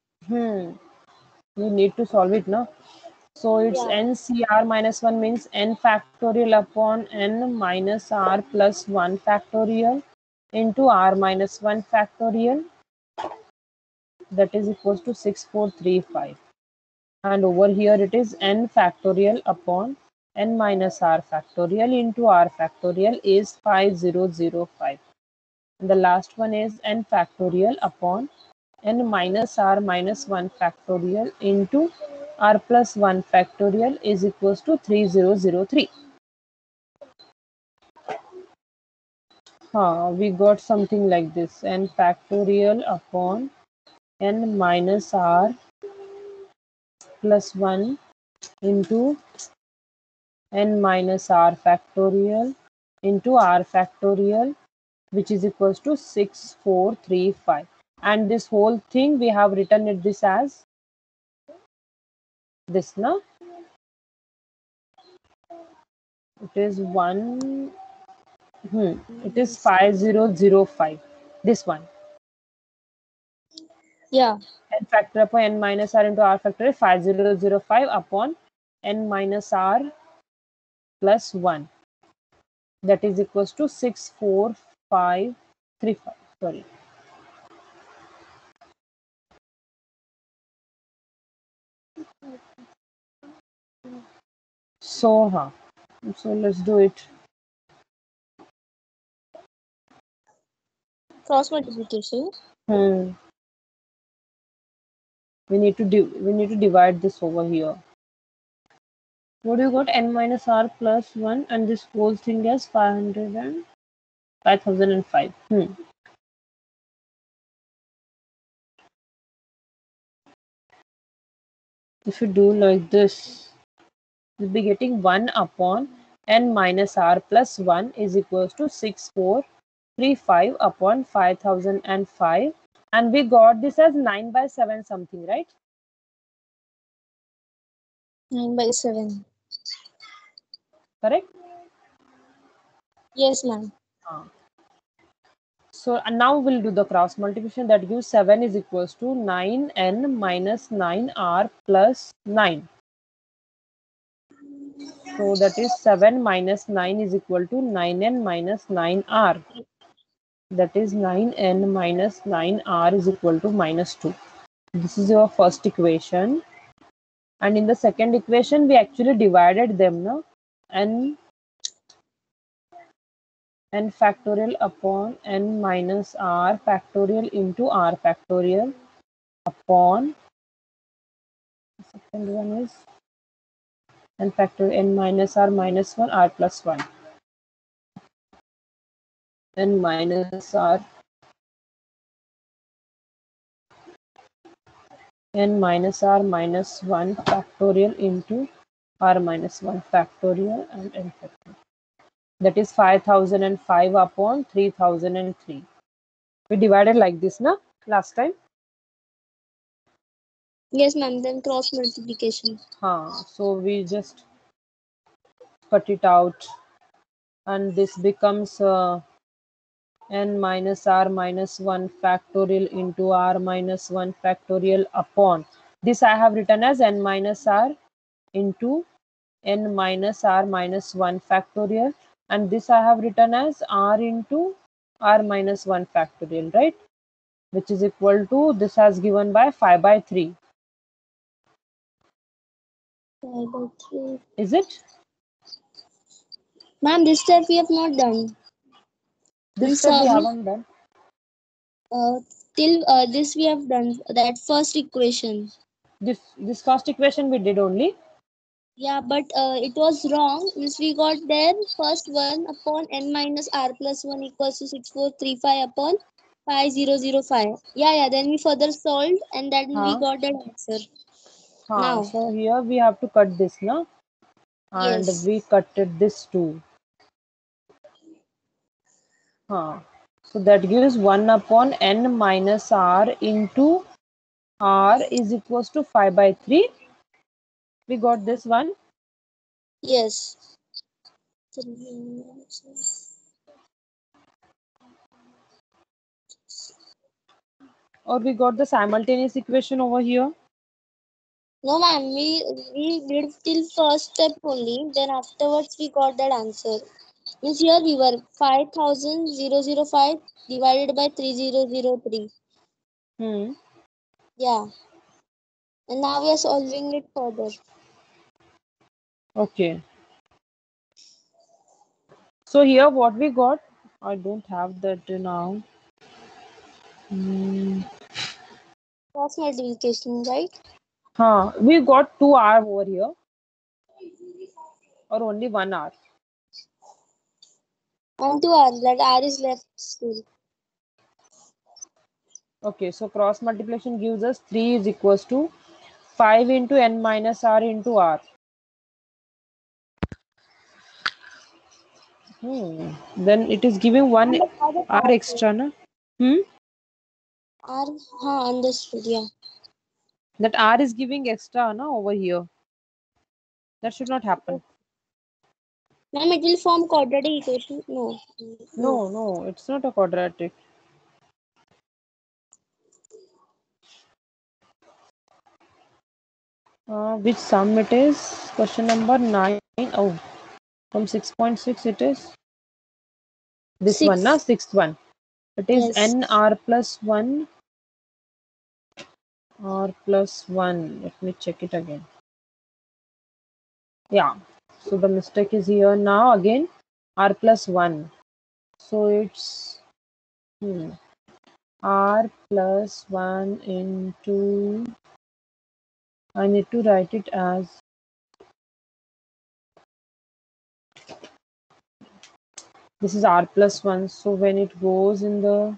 [SPEAKER 2] You need to solve it now. So it's
[SPEAKER 1] Yeah.
[SPEAKER 2] NCR minus 1 means n factorial upon n minus r plus 1 factorial into r minus 1 factorial, that is equals to 6435. And over here it is n factorial upon n minus r factorial into r factorial is 5005. And the last one is n factorial upon n minus r minus 1 factorial into r plus 1 factorial is equals to 3003. We got something like this, n factorial upon n minus r plus 1 into n minus r factorial into r factorial, which is equals to 6435. And this whole thing we have written it this as this, no? It is it is 5005. This one.
[SPEAKER 1] Yeah.
[SPEAKER 2] N factor upon n minus r into r factorial 5005 upon n minus r plus 1. That is equals to 64535. Sorry. So let's do it.
[SPEAKER 1] Cross multiplication.
[SPEAKER 2] Hmm. We need to divide this over here. What do you got? N minus r plus 1 and this whole thing is 500 and 5005. If you do like this, you'll be getting 1 upon n minus r plus 1 is equals to 6435 upon 5005. And we got this as 9 by 7 something, right?
[SPEAKER 1] 9/7.
[SPEAKER 2] Correct?
[SPEAKER 1] Yes, ma'am.
[SPEAKER 2] So now we'll do the cross multiplication. That gives 7 is equals to 9n minus 9r plus 9. So that is 7 minus 9 is equal to 9n minus 9r. That is 9n minus 9r is equal to minus 2. This is your first equation. And in the second equation, we actually divided them now. n factorial upon n minus r factorial into r factorial upon, the second one is n factorial n minus r minus 1 r plus 1, n minus r n minus r minus 1 factorial into r minus 1 factorial and n factorial. That is 5005 upon 3003. We divided like this, na? Last time.
[SPEAKER 1] Yes, ma'am. Then cross multiplication.
[SPEAKER 2] So we just cut it out and this becomes n minus r minus 1 factorial into r minus 1 factorial upon. This I have written as n minus r into n minus r minus 1 factorial, and this I have written as r into r minus 1 factorial, right? Which is equal to, this has given by 5 by 3.
[SPEAKER 1] 5/3.
[SPEAKER 2] Is it?
[SPEAKER 1] Ma'am, this step we have not done.
[SPEAKER 2] This
[SPEAKER 1] Means
[SPEAKER 2] step we haven't done.
[SPEAKER 1] till this we have done that first equation.
[SPEAKER 2] This first equation we did only.
[SPEAKER 1] Yeah, but it was wrong. Means we got there first 1 upon n minus r plus 1 equals to 6435 upon 5005. Yeah. Then we further solved and then we got that answer. Now,
[SPEAKER 2] So here we have to cut this, na? And
[SPEAKER 1] yes.
[SPEAKER 2] we cutted this too. So that gives 1 upon n minus r into r is equals to 5 by 3. We got this one.
[SPEAKER 1] Yes.
[SPEAKER 2] Or we got the simultaneous equation over here?
[SPEAKER 1] No, ma'am. We did till first step only. Then afterwards we got that answer. Means here we were 5,005 divided by 3003.
[SPEAKER 2] Hmm.
[SPEAKER 1] Yeah. And now we are solving it further.
[SPEAKER 2] Okay. So here what we got? I don't have that now. Hmm.
[SPEAKER 1] Cross multiplication, right?
[SPEAKER 2] We got 2 hour over here, or only 1 hour.
[SPEAKER 1] And 2 R. That R is left still.
[SPEAKER 2] Okay, so cross multiplication gives us 3 is equals to 5 into n minus r into r. Then it is giving 1
[SPEAKER 1] And how the
[SPEAKER 2] r
[SPEAKER 1] R is?
[SPEAKER 2] extra, na? Hmm?
[SPEAKER 1] R, understood. Yeah.
[SPEAKER 2] That r is giving extra, na, over here. That should not happen.
[SPEAKER 1] Ma'am, it will form quadratic equation. No. No.
[SPEAKER 2] No, it's not a quadratic. Which sum it is? Question number 9. Oh, from 6.6 it is this one, na?
[SPEAKER 1] 6.
[SPEAKER 2] Sixth one. It is
[SPEAKER 1] Yes.
[SPEAKER 2] n r plus 1 r plus 1. Let me check it again. Yeah. So the mistake is here now again r plus 1. So it's r plus 1 into, I need to write it as, this is r plus 1. So when it goes in the,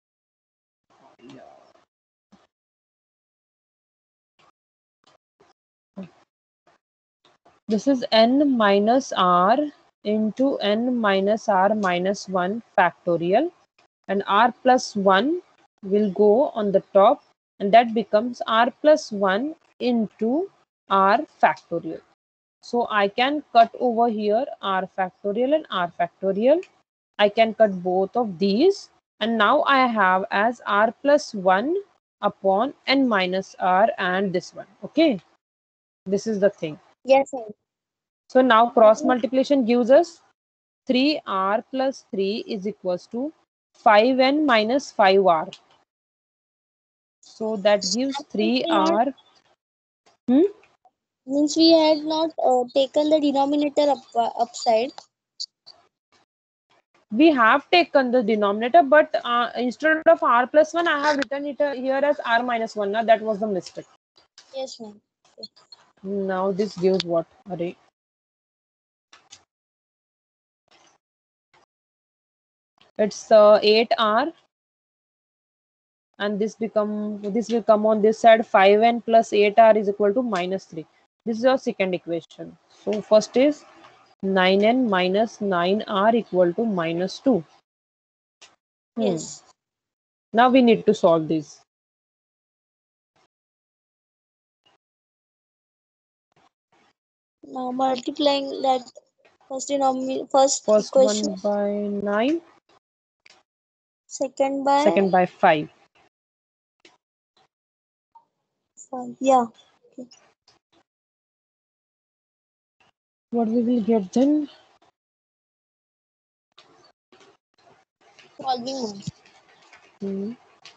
[SPEAKER 2] this is n minus r into n minus r minus 1 factorial, and r plus 1 will go on the top, and that becomes r plus 1 into r factorial. So I can cut over here r factorial and r factorial. I can cut both of these, and now I have as r plus 1 upon n minus r and this one. Okay, this is the thing.
[SPEAKER 1] Yes, ma'am.
[SPEAKER 2] So now cross multiplication gives us 3r plus 3 is equals to 5n minus 5r. So that gives
[SPEAKER 1] Means we had
[SPEAKER 2] 3r. Hmm?
[SPEAKER 1] means we had not taken the denominator upside.
[SPEAKER 2] We have taken the denominator, but instead of r plus 1, I have written it here as r minus 1. Now that was the mistake.
[SPEAKER 1] Yes, ma'am. Okay.
[SPEAKER 2] Now this gives what? Array. It's 8r, and this will come on this side. 5n plus 8r is equal to minus 3. This is our second equation. So first is 9n minus 9r equal to minus 2.
[SPEAKER 1] Yes.
[SPEAKER 2] Now we need to solve this.
[SPEAKER 1] Now multiplying that first
[SPEAKER 2] First
[SPEAKER 1] equation,
[SPEAKER 2] one by 9,
[SPEAKER 1] second by
[SPEAKER 2] second by 5.
[SPEAKER 1] 5. Yeah. Okay.
[SPEAKER 2] What we will get then?
[SPEAKER 1] Solving one.
[SPEAKER 2] Hmm.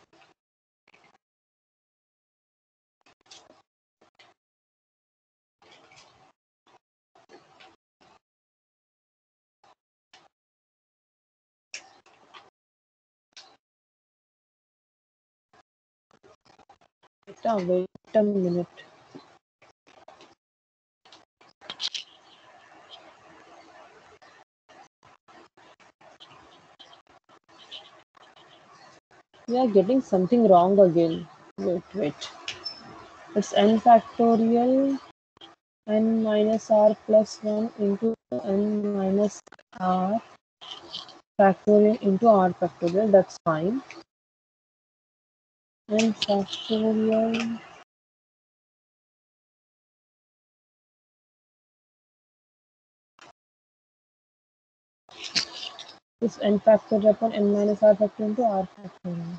[SPEAKER 2] Wait a minute. We are getting something wrong again. Wait. It's n factorial n minus r plus 1 into n minus r factorial into r factorial. That's fine. N factorial. is n factorial upon n minus r factorial into r factorial.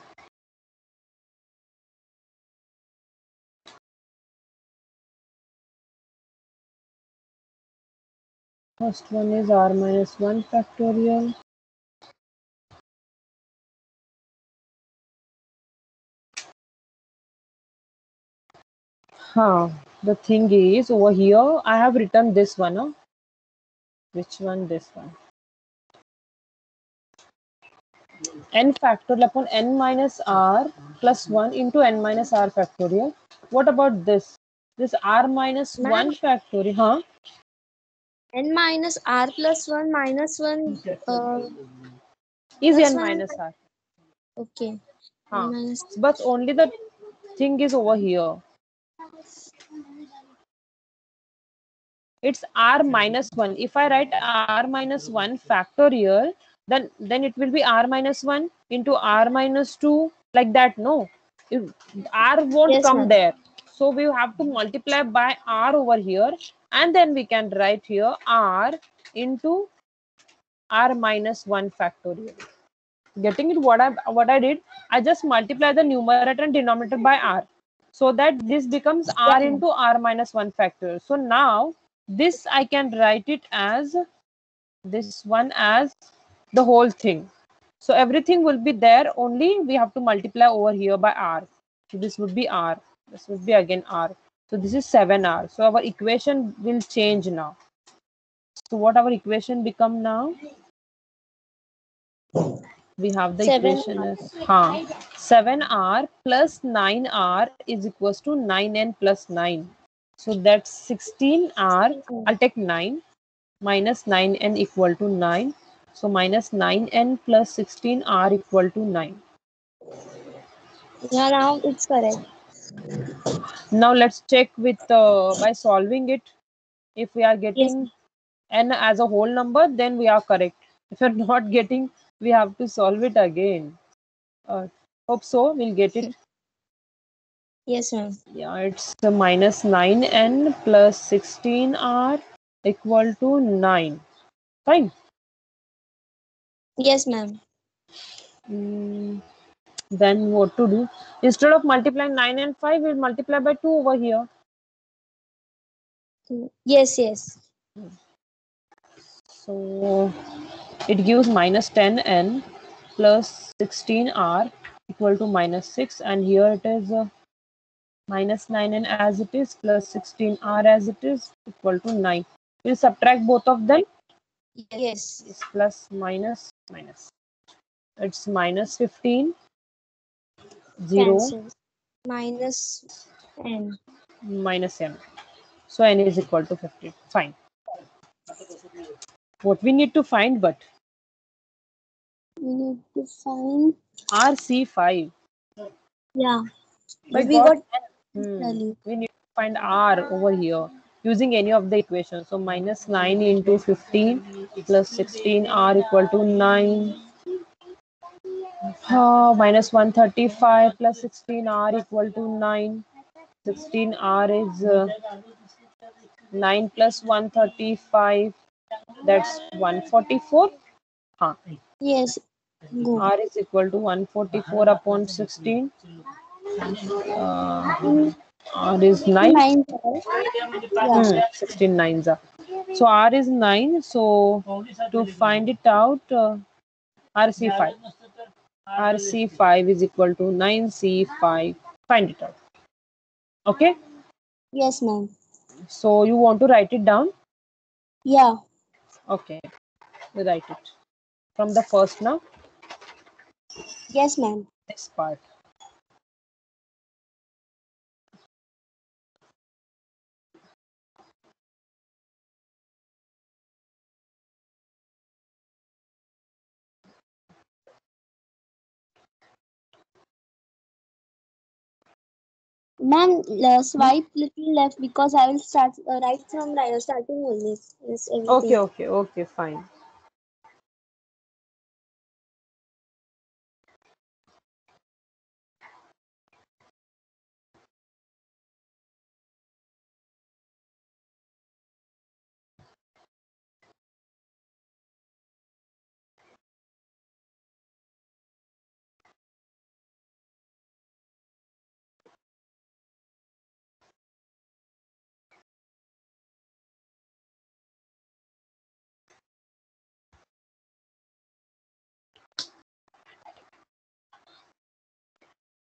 [SPEAKER 2] First one is r minus 1 factorial. The thing is over here I have written this one. Which one? This one. N factorial upon n minus r plus 1 into n minus r factorial. What about this? This r minus
[SPEAKER 1] Ma'am,
[SPEAKER 2] 1 factorial.
[SPEAKER 1] n minus r plus 1 minus 1
[SPEAKER 2] Is
[SPEAKER 1] plus
[SPEAKER 2] n
[SPEAKER 1] 1 and
[SPEAKER 2] minus r.
[SPEAKER 1] okay. N minus
[SPEAKER 2] But only the thing is over here. It's r minus 1. If I write r minus 1 factorial, then it will be r minus 1 into r minus 2, like that. No, r won't
[SPEAKER 1] yes,
[SPEAKER 2] come
[SPEAKER 1] ma'am.
[SPEAKER 2] there. So we have to multiply by r over here, and then we can write here r into r minus 1 factorial. Getting it? What I did, I just multiply the numerator and denominator by r, so that this becomes
[SPEAKER 1] Yeah,
[SPEAKER 2] r
[SPEAKER 1] ma'am.
[SPEAKER 2] into r minus 1 factorial. So now this I can write it as this one as the whole thing. So everything will be there, only we have to multiply over here by r. So this would be r, this would be again r. So this is 7r. So our equation will change now. So what our equation become now? We have the
[SPEAKER 1] 7
[SPEAKER 2] equation as 7r plus 9r is equals to 9n plus 9. So that's 16r. I'll take 9 minus 9n equal to 9. So minus 9n plus 16r equal to 9.
[SPEAKER 1] Yeah, now it's correct.
[SPEAKER 2] Now let's check with by solving it. If we are
[SPEAKER 1] Yes,
[SPEAKER 2] getting n as a whole number, then we are correct. If you're not getting, we have to solve it again. Hope so we'll get it.
[SPEAKER 1] yes, ma'am.
[SPEAKER 2] Yeah, it's the minus 9n plus 16r equal to 9. Fine.
[SPEAKER 1] Yes, ma'am.
[SPEAKER 2] Mm, then what to do? Instead of multiplying 9 and 5, we'll multiply by 2 over here.
[SPEAKER 1] Yes, yes.
[SPEAKER 2] So it gives minus 10n plus 16r equal to minus 6, and here it is minus 9n as it is plus 16r as it is equal to 9. We'll subtract both of them.
[SPEAKER 1] Yes.
[SPEAKER 2] Is plus minus minus. It's minus 15, 0,
[SPEAKER 1] Cancel. Minus n.
[SPEAKER 2] minus n. So n is equal to 15. Fine. What we need to find, but
[SPEAKER 1] We need to find.
[SPEAKER 2] RC5.
[SPEAKER 1] Yeah.
[SPEAKER 2] By
[SPEAKER 1] We
[SPEAKER 2] God,
[SPEAKER 1] got early.
[SPEAKER 2] we need to find R over here using any of the equations. So minus 9 into 15 plus 16R equal to 9. Minus 135 plus 16R equal to 9. 16R is 9 plus 135. That's 144.
[SPEAKER 1] Yes. Go.
[SPEAKER 2] R is equal to 144 upon 16. Uh, R is 9.
[SPEAKER 1] 9. Yeah.
[SPEAKER 2] 16 nines are. So R is 9. So to find it out, RC5. RC5 is equal to 9C5. Find it out. Okay.
[SPEAKER 1] Yes, ma'am.
[SPEAKER 2] So you want to write it down?
[SPEAKER 1] Yeah.
[SPEAKER 2] Okay. Write it. From the first now,
[SPEAKER 1] Yes, ma'am.
[SPEAKER 2] this part.
[SPEAKER 1] Ma'am, swipe little left because I will start right from starting only. Yes,
[SPEAKER 2] Okay,
[SPEAKER 1] everything.
[SPEAKER 2] okay, okay, fine.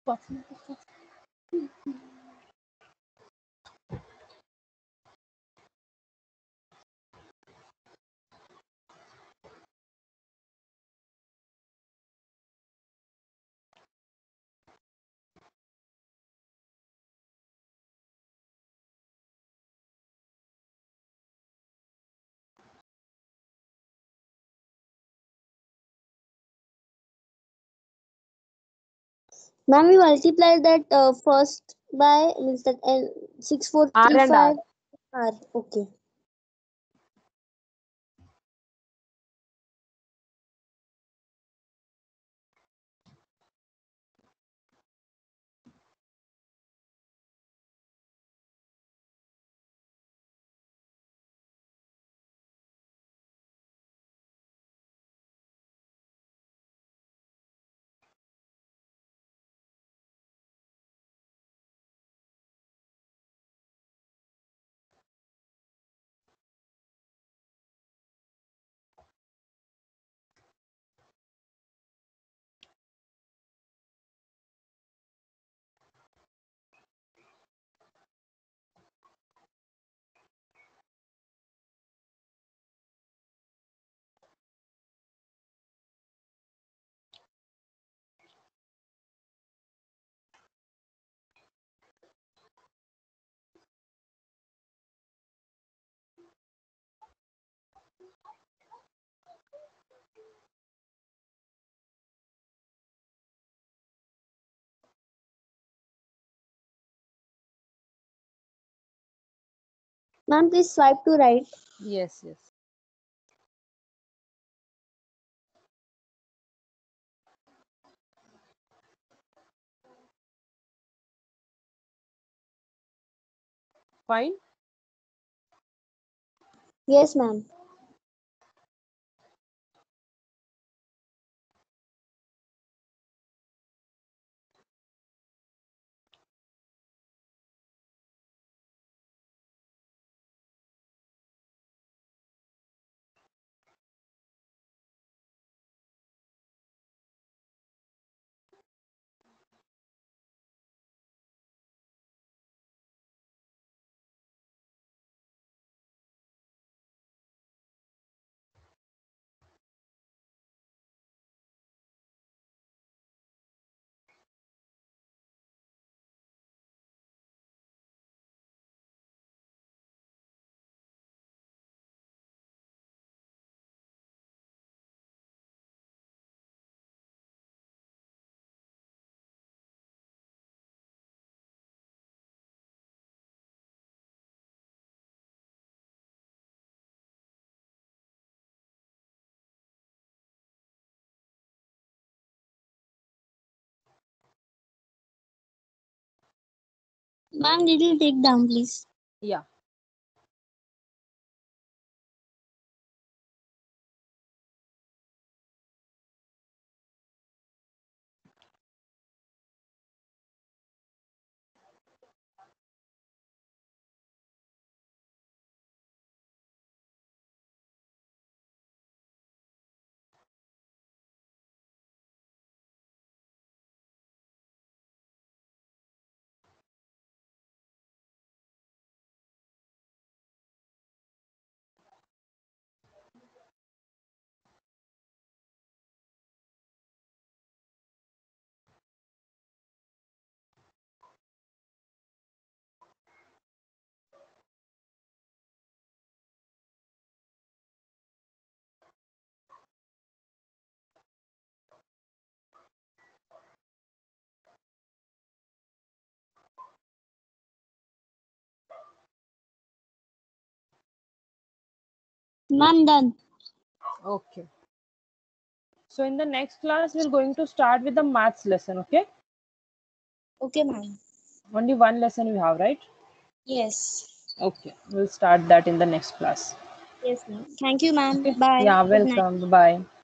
[SPEAKER 1] Ma'am, we multiply that first by means that
[SPEAKER 2] R and R.
[SPEAKER 1] 6435 R. Okay. Ma'am, please swipe to right.
[SPEAKER 2] Yes, yes. Fine.
[SPEAKER 1] Yes, ma'am. Ma'am, little take down, please.
[SPEAKER 2] Yeah.
[SPEAKER 1] Ma'am, done.
[SPEAKER 2] Okay. So in the next class, we're going to start with the maths lesson, okay?
[SPEAKER 1] Okay, ma'am.
[SPEAKER 2] Only one lesson we have, right?
[SPEAKER 1] Yes.
[SPEAKER 2] Okay. We'll start that in the next class.
[SPEAKER 1] Yes, ma'am. Thank you, ma'am.
[SPEAKER 2] Okay.
[SPEAKER 1] Bye.
[SPEAKER 2] Yeah,
[SPEAKER 1] Good night.
[SPEAKER 2] welcome. Bye.